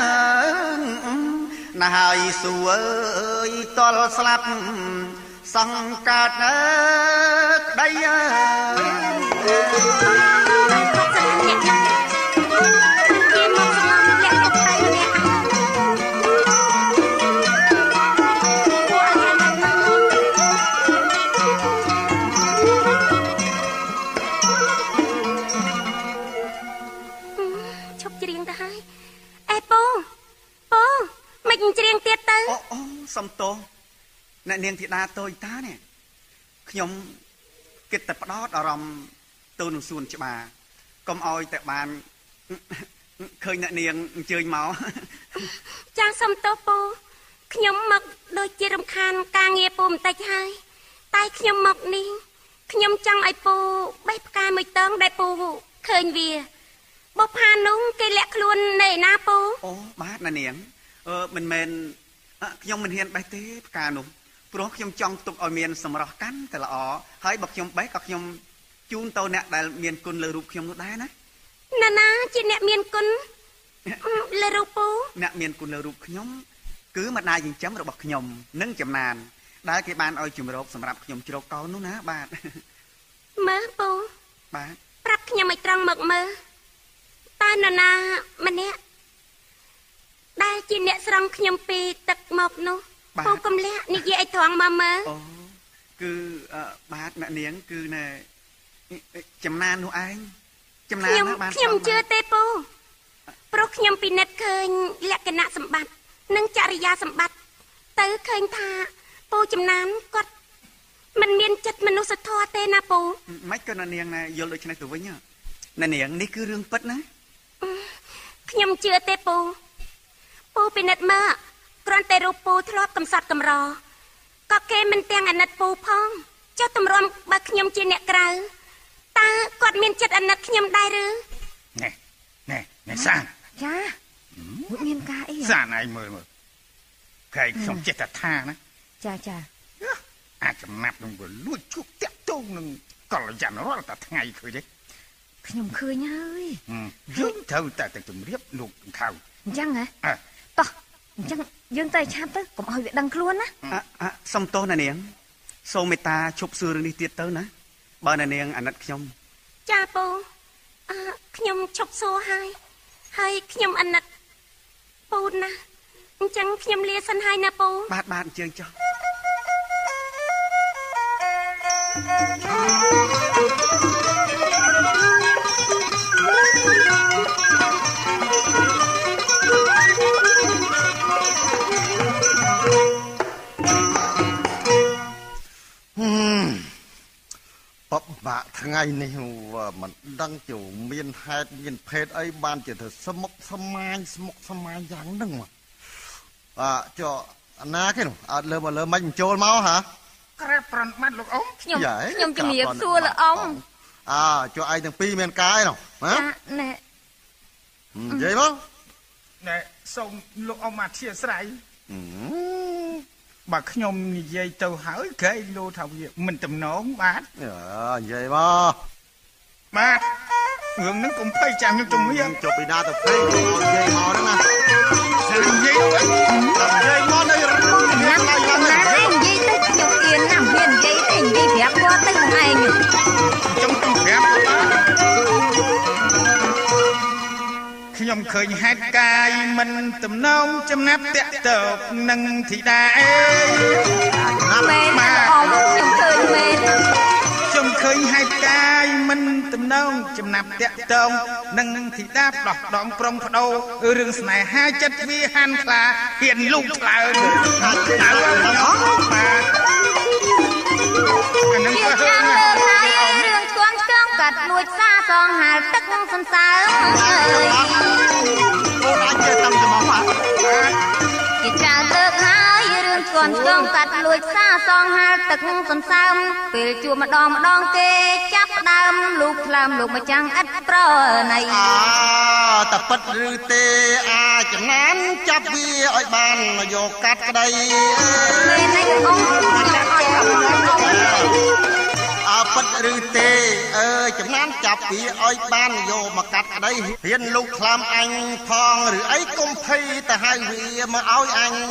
ណាហើយសួរអើយតលស្លាប់សង្កាត់ក្តីអើសំទោសអ្នកនាងធីតាតូចតានេះខ្ញុំគិតតែផ្ដោតអារម្មណ៍ទៅនឹងសួនច្បារកុំអោយតែបានឃើញអ្នកនាងអញ្ជើញមកចាសំទោសពូខ្ញុំមកដូចជារំខានការងារពូបន្តិចហើយតែខ្ញុំមកនេះខ្ញុំចង់ឲ្យពូបេះផ្កាមួយតងដែលពូឃើញវាបុផានោះគេលាក់ខ្លួននៅណាពូអូបាទណានាងអឺមិនមែនខ្ញុំមិនហ៊ានបេះទេផ្កានោះព្រោះខ្ញុំចង់ទុកឲ្យមានសម្រស់កាន់តែល្អហើយបើខ្ញុំបេះក៏ខ្ញុំជូនទៅអ្នកដែលមានគុណលើរូបខ្ញុំនោះដែរណាណាណាជាអ្នកមានគុណលើរូបពូអ្នកមានគុណលើរូបខ្ញុំគឺម្ដាយចិញ្ចឹមរបស់ខ្ញុំនិងចំណានដែលគេបានឲ្យជំរកសម្រាប់ខ្ញុំជ្រកកោននោះណាបាទមើលពូបាទប្រាប់ខ្ញុំឲ្យត្រង់មកមើលតើនរណាម្នាក់ដែលជាអ្នកស្រង់ខ្ញុំពីទឹកមកនោះពូកំលះនិយាយឲ្យត្រង់មកមើលអូគឺបាទអ្នកនាងគឺណែចំណាននោះឯងចំណានណាបានខ្ញុំជឿទេពូព្រោះខ្ញុំពិនិត្យឃើញលក្ខណៈសម្បត្តិនិងចរិយាសម្បត្តិទៅឃើញថាពូចំណានគាត់មិនមានចិត្តមនុស្សធម៌ទេណាពូមិនក៏ណានាងណាយល់ដូចនេះទៅវិញណានាងនេះគឺរឿងពិតណាខ្ញុំជឿទេពូពូពិនិត្យមើលគ្រាន់តែរូបពូធ្លាប់កំសត់កំរក៏គេមិនទាំងអាណិតពូផងចុះទម្រាំបើខ្ញុំជាអ្នកក្រៅតើគាត់មានចិត្តអាណិតខ្ញុំដែរឬណែណែណែសានចាមួយមានការអីសានឯងមើលមើលគេខ្ញុំចិត្តថាណាចាចាអាចចំណាប់នឹងវាលួចជួបតាក់ទងនឹងកល្យានរាល់តែថ្ងៃឃើញទេខ្ញុំឃើញហើយយើងត្រូវតែទៅជម្រាបលោកថៅអញ្ចឹងហ៎តោះអញ្ចឹងយើងទៅឆាប់ទៅកុំឲ្យវាដឹងខ្លួនណាអឺសុំទោសណានាងសូមមេត្តាជប់សួររឿងនេះទៀតទៅណាបើណានាងអាណិតខ្ញុំចាពូអឺខ្ញុំឈប់សួរហើយហើយខ្ញុំអាណិតពូណាអញ្ចឹងខ្ញុំលាសិនហើយណាពូបាទបាទអញ្ជើញចុះបបាក់ថ្ងៃនេះមិនដឹងជូមានហេតុមានភេទអីបានជាទៅស្មុកស្មាញស្មុកស្មាញយ៉ាងហ្នឹងអើចុះណាគេនោះអត់លើមកលើមិនបញ្ចូលមកហ៎ក្រែប្រន់បាត់លោកអ៊ំខ្ញុំខ្ញុំជំរាបសួរលោកអ៊ំអើចុះឯងទាំងពីរមានកាយនោះណាណែនិយាយមកណែសូមលោកអ៊ំអធិស្ឋានបើខ្ញុំនិយាយទៅហើយគេលោថាវាមិនតំណងបាទអើនិយាយមកបាទរឿងហ្នឹងកុំភ័យចាំខ្ញុំជំរាបចុះពីណាទៅភ័យនិយាយមកហ្នឹងណានិយាយទៅនិយាយមកនៅរំលងណាស់ណាស់ណាស់និយាយទៅខ្ញុំគៀនណាស់មាននិយាយទេនិយាយប្រាប់គាត់ទៅខ្លួនឯងចង់ទៅប្រាប់ខ្ញុំឃើញហេតុកាយមិនតំណងចំណាប់តាក់ទងនឹងធីតាអេមែនអ៊ំខ្ញុំឃើញមែនខ្ញុំឃើញហេតុកាយមិនតំណងចំណាប់តាក់ទងនឹងធីតាដោះដងប្រុងប្ដូររឿងស្នេហាចិត្តវាហាន់ខ្លាហ៊ានលូកឆ្លើយអានឹងក៏រឿងហើយរឿងគួងចង់កាត់លួចសាសងហាលទឹកសន្សើរអូនអាចជឿតាមចំមកបាទគេចៅលើកហើយរឿងគួងចង់កាត់លួចសាសងហាលទឹកសន្សើមពេលជួបម្ដងម្ដងគេចាប់ដើមលូកខ្លាំលោកម្ចាំងឥតប្រណីអើតពិតឬទេអាចចំណានចាប់វាឲ្យបានយកកាត់ក្តីមែនទេអ៊ំខ្ញុំអត់អើពិតឬទេអើចំណានចាប់វាឲ្យបានយកមកកាត់ក្តីហ៊ានលូកខ្លាំអញផងឬអីកុំភ័យទៅហៅវាមកឲ្យអញ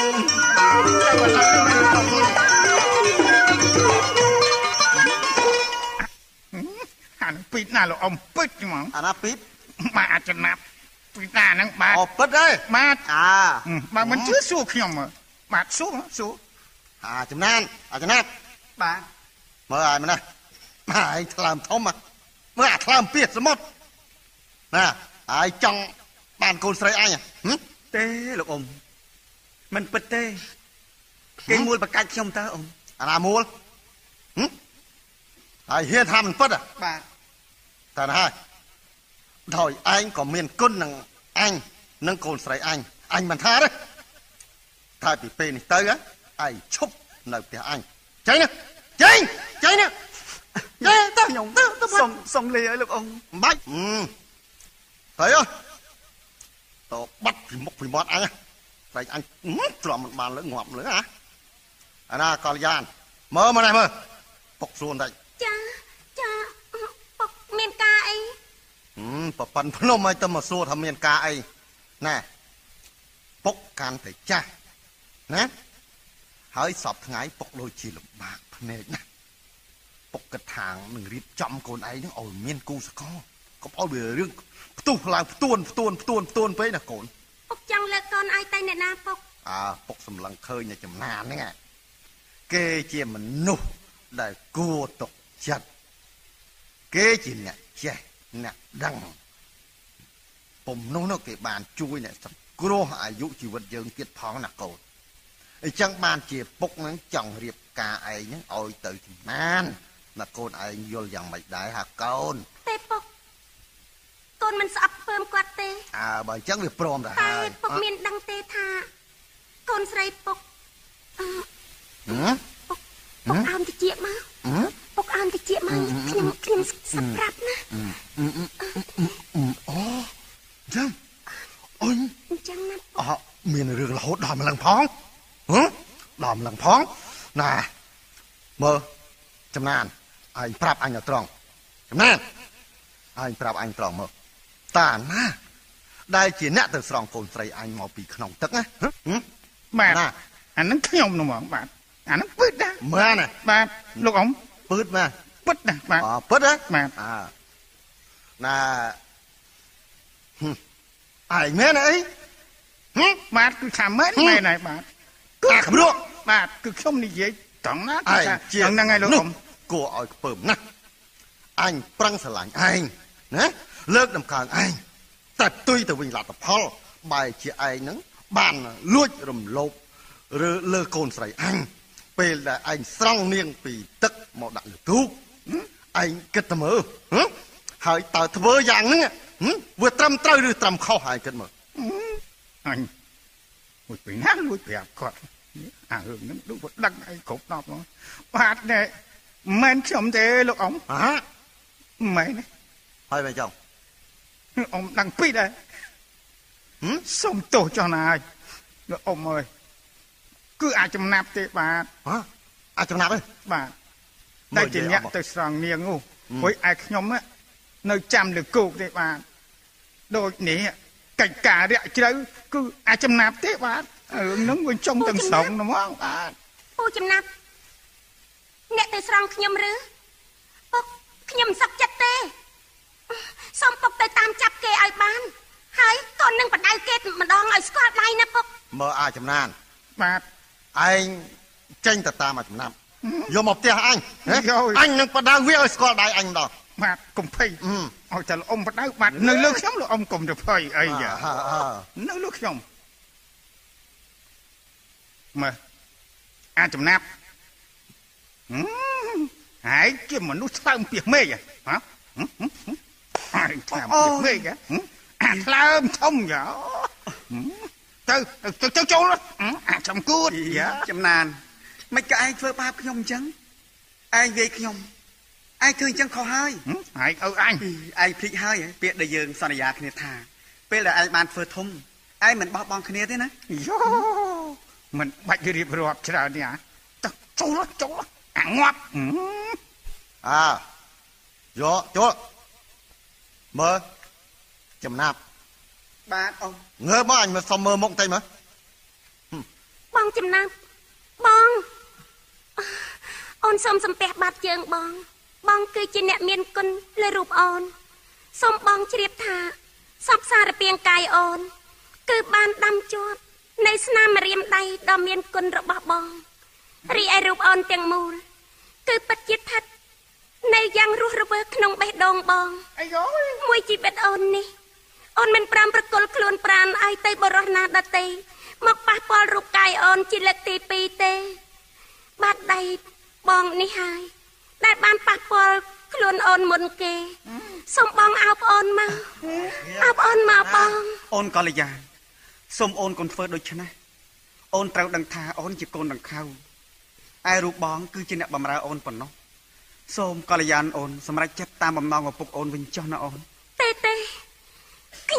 អានឹងពីតណាលោកអ៊ំពិតហ្មងអាណាពីតបាទអាចចំណាប់ពីតណាហ្នឹងបាទអូពិតទេបាទអាបាទមិនជឿសួរខ្ញុំបាទសួរសួរអាចំណានអាចំណាប់បាទមើលឲ្យមកណាឯងថ្លើមធំមើលអាថ្លើមពីសមុទ្រណាហើយចង់បានកូនស្រីអញទេលោកអ៊ំមិនពិតទេគេមូលបកាច់ខ្ញុំតើអ៊ំអាណាមូលហើយហ៊ានថាមិនពិតបាទតែណាហើយដោយឯងក៏មានគុណនឹងអញនិងកូនស្រីអញអញមិនថាទេតែពីពេលនេះទៅឯងឈប់នៅផ្ទះអញចេញណាចេញចេញណាចេញទៅខ្ញុំទៅសុំសុំលាឲ្យលោកអ៊ំមិនបាច់ thấy ơi tao bắt thì mốc thì bọt anh tại anh trộm một bàn lỡ ngọm nữa hả anh à còn gian mơ mà này mơ bọc xuôn đây cha cha bọc miền ca ấy ừ bọc phần phun lông ai tâm mà xua thầm miền ca ấy nè bọc can phải cha nè hỡi sọp thằng ấy bọc đôi chỉ lục bạc này nè bọc cái thằng mình riết chậm con ấy nó ôi miền cu sao có có bao giờ riêng tu làm tuôn tuôn tuôn tuôn với là cồn bọc chẳng là con ai tay này na bọc à bọc sầm lăng khơi nhà chầm nàn đấy nghe kê chia mình nụ đại cua tục chặt kê chỉ nè chè nè đằng bùm nô nó cái bàn chui nè sập cuaอายุชีวิตយើងទៀតផងណាកូនអញ្ចឹងបានជាពុកនឹងចង់រៀបការឯងហ្នឹងឲ្យទៅចំណានណាកូនឯងយល់យ៉ាងម៉េចដែរហាកូនទេពុកកូនមិនស្អប់ពើមគាត់ទេអើបើអញ្ចឹងវាព្រមទៅហើយតែពុកមានដឹងទេថាកូនស្រីពុកអឺពុកពុកអោនតិចមកពុកអោនតិចមកខ្ញុំខ្ញុំសម្រាប់ណាអូចឹងអូនអញ្ចឹងណាអើមានរឿងរហូតដល់ម្លឹងផងហ៎ដល់ម្លឹងផងណាមើលចំណានអញប្រាប់អញទៅត្រង់ចំណានអញប្រាប់អញត្រង់មើលតាណាដែលជាអ្នកទៅស្រង់កូនស្រីអញមកពីក្នុងទឹកណាបាទអានឹងខ្ញុំនោះហ្មងបាទអានឹងពឹតណាមើលណាបាទលោកអ៊ំពឹតមកពឹតណាបាទអពឹតណាបាទអើណាអើមែនអីបាទគឺថាមែនមែនហើយបាទគឺខំរក់បាទគឺខ្ញុំនិយាយត្រង់ណាគឺថាហ្នឹងហើយលោកអ៊ំគួរឲ្យខ្ពើមណាស់អញប្រឹងស្រឡាញ់ឯងណាលើកដំកើងឯងតែផ្ទុយទៅវិញលទ្ធផលបែរជាឯងហ្នឹងបានលួចរំលោភឬលើកូនស្រីអញពេលដែលឯងស្រង់នាងពីទឹកមកដាក់លើទូកឯងគិតទៅមើលហើយតើធ្វើយ៉ាងហ្នឹងវាត្រឹមត្រូវឬត្រឹមខុសហើយគិតមើលអញមួយពីណាលួចប្រាប់គាត់អារឿងហ្នឹងដូចគាត់ដឹងអីគ្រប់ដល់ហ្មងបាទណែមិនខ្ញុំទេលោកអ៊ំហ៎មិនទេហើយមិនចង់អ៊ំដឹងពីដែរសុំទោសចុះណាហើយលោកអ៊ំអើយគឺអាចចំណាប់ទេបាទហ៎អាចចំណាប់ទេបាទតែជាអ្នកទៅស្រង់នាងនោះព្រោះឯខ្ញុំនៅចាំលើគោកទេបាទដូចនេះកិច្ចការរាក់ជ្រៅគឺអាចចំណាប់ទេបាទរឿងហ្នឹងវាចុងទាំងស្រុងហ្មងបាទពូចំណាប់អ្នកទៅស្រង់ខ្ញុំឬពុកខ្ញុំមិនសឹកចិត្តទេសូមពុកទៅតាមចាប់គេឲ្យបានហើយកូននឹងបដៅគេម្ដងឲ្យស្គាល់ដៃណាពុកមើលអាចំណានបាទឯងចេញទៅតាមអាចំណាប់យកមកផ្ទះអញអញនឹងបដៅវាឲ្យស្គាល់ដៃអញម្ដងបាទកុំភ័យឲ្យតែលោកអ៊ំបដៅបាទនៅលើខ្ញុំលោកអ៊ំកុំទៅភ័យអីយ៉ានៅលើខ្ញុំមើលអាចចំណាប់ហើយជាមនុស្សថ្លើមពីមេឃហ៎ហើយថ្លើមពីមេឃអាថ្លើមធំយ៉ាទៅទៅចូលអាចចំគួតយ៉ាចំណានមិនក៏ឯងធ្វើបាបខ្ញុំអញ្ចឹងឯងវាយខ្ញុំឯងឃើញអញ្ចឹងខុសហើយឯងឲ្យអញឯងភ្លេចហើយពាក្យដែលយើងសន្យាគ្នាថាពេលដែលឯងបានធ្វើធំឯងមិនបោះបង់គ្នាទេណាយោមិនបាច់រៀបរាប់ច្រើននេះទៅចូលចូលអាងាប់អើយកចូលមើលចំណាប់បាទអ៊ំងើបមកអញមកសុំមើលមុខតិចមើលបងចំណាប់បងអូនសូមសំពះបាត់ជើងបងបងគឺជាអ្នកមានគុណលើរូបអូនសូមបងជ្រាបថាសពសារពាង្គកាយអូនគឺបានដាំជាប់នៃស្នាមរៀមដៃដ៏មានគុណរបស់បងរីឯរូបអូនទាំងមូលគឺពិតជាស្ថិតនៅយ៉ាងរស់រវើកក្នុងបេះដូងបងអាយមួយជីវិតអូននេះអូនមិនប្រាំប្រគល់ខ្លួនប្រាណឲ្យទៅបរិសណាដទៃមកប៉ះពាល់រូបកាយអូនជាលើកទីពីរទេបាត់ដៃបងនេះហើយដែលបានប៉ះពាល់ខ្លួនអូនមុនគេសូមបងអោបអូនមកអោបអូនមកបងអូនកល្យាសូមអូនកូនធ្វើដូច្នេះអូនត្រូវដឹងថាអូនជាកូនដង្ខៅឯរូបបងគឺជាអ្នកបម្រើអូនប៉ុណ្ណោះសូមកល្យានអូនសម្រេចចិត្តតាមបំណងឪពុកអូនវិញចុះណាអូនទេទេខ្ញុំ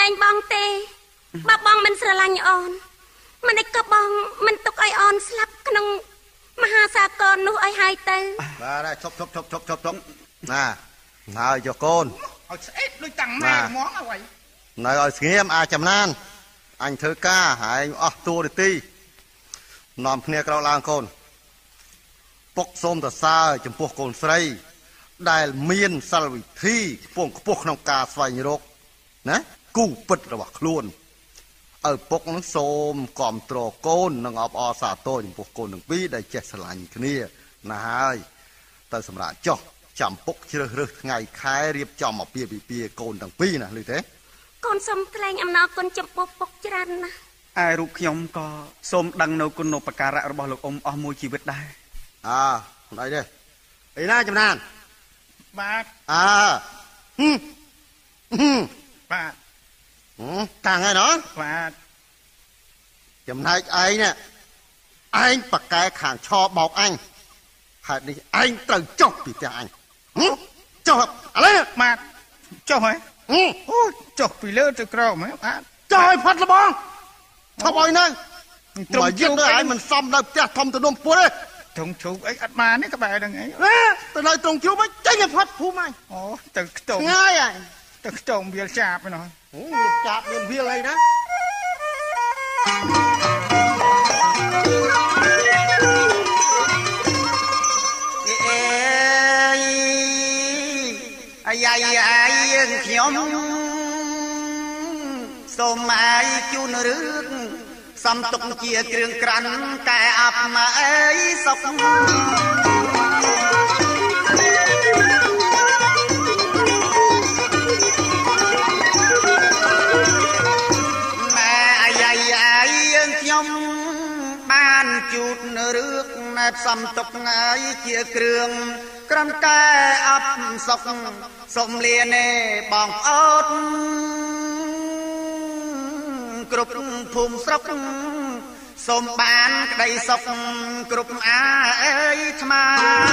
ងបងទេបើបងមិនស្រឡាញ់អូនមិនឯក៏បងមិនទុកឲ្យអូនស្លាប់ក្នុងមហាសាគរនោះឲ្យហើយទៅបាទឈប់ឈប់ឈប់ឈប់ឈប់ឈប់ណាហើយយកកូនឲ្យស្អេកដូចតាំងម៉ែហ្មងអ្វីនៅឲ្យស្ងៀមអាចំណានអញធ្វើការហើយអស់តួនាទីនាំគ្នាក្រោកឡើងកូនពុកសូមសរសើរចំពោះកូនស្រីដែលមានសិលវិធីខ្ពង់ខ្ពស់ក្នុងការស្វែងរកណាគូពិតរបស់ខ្លួនឪពុកនឹងសូមគាំទ្រកូននិងអបអរសាទរចំពោះកូនទាំងពីរដែលចេះស្រឡាញ់គ្នាណាហើយទៅសម្រាប់ចោះចាំពុកជ្រើសរើសថ្ងៃខែរៀបចំអាពាហ៍ពិពាហ៍កូនទាំងពីរណាឮទេកូនសូមថ្លែងអំណរគុណចំពោះពុកច្រើនណាស់ឯរូបខ្ញុំក៏សូមដឹងនៅគុណូបការៈរបស់លោកអ៊ំអស់មួយជីវិតដែរអើមិនអីទេអីណាចំណានបាទអើហឹមបាទតាំងហើយណោះបាទចំណែកឯងនេះឯងប៉កែខាងឆបោកអញហេតុនេះឯងត្រូវចុះពីផ្ទះអញចុះឥឡូវបាទចុះហ៎អូចុះពីលើទៅក្រោមហ៎បាទចុះឲ្យផាត់លបងឈប់ឲ្យនៅត្រង់យើងទៅឯងមិនសមនៅផ្ទះធំទំនំពុលទេត្រង់ជ្រូកអីអត់បានទេក្បែរហ្នឹងអីទៅនៅត្រង់ជ្រូកមិនចេញឲ្យផាត់ភូមិអញអូទៅខ្ទមងាយហើយទៅខ្ទមវាលចាបឯណោះវាលចាបមានវាលអីណាអាយអាយអាយខ្ញុំសូមអាយជូនរឿងសំទុកជាគ្រឿងក្រាន់កែអាប់មកអីសុកបានជូតរឿងណែសំទុកងាយជាគ្រឿងក្រាន់កែអាប់សុកសុំលានេបងប្អូនគ្រប់ភូមិស្រុកសូមបានក្តីសុខគ្រប់អាអើយថ្មា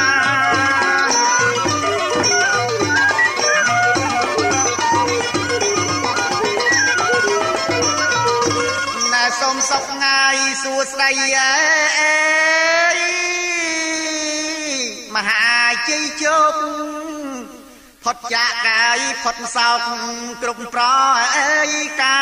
ណែសូមសុខងាយសួស្តីអើយមហាជ័យជោគផុតចាកកាយផុតសោកគ្រប់ប្រអើយកា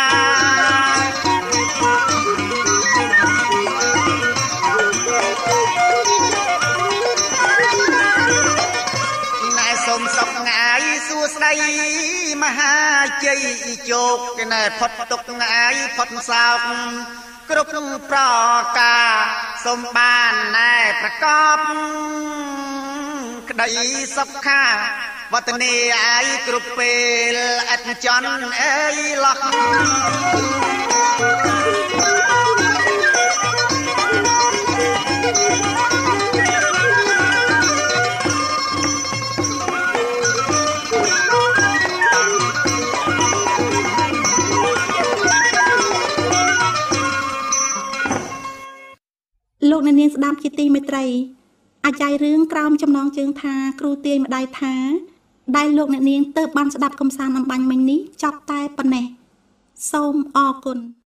ណែសូមសុខងាយសួស្តីមហាជ័យជោគណែផុតទុកងាយផុតសោកគ្រប់ប្រការសូមបានណែប្រកបក្តីសុខាវត្តនីអាយគ្រប់ពេលអត់ចន់អើយឡោះលោកអ្នកនាងស្ដាប់ជាទីមេត្រីអាចារ្យរឿងក្រោមចំណងជើងថាគ្រូទាយម្ដាយថាដែលលោកអ្នកនាងទៅបានស្ដាប់កំសាន្តអំបញ្ញមិញនេះចប់តែប៉ុណ្ណេះសូមអរគុណ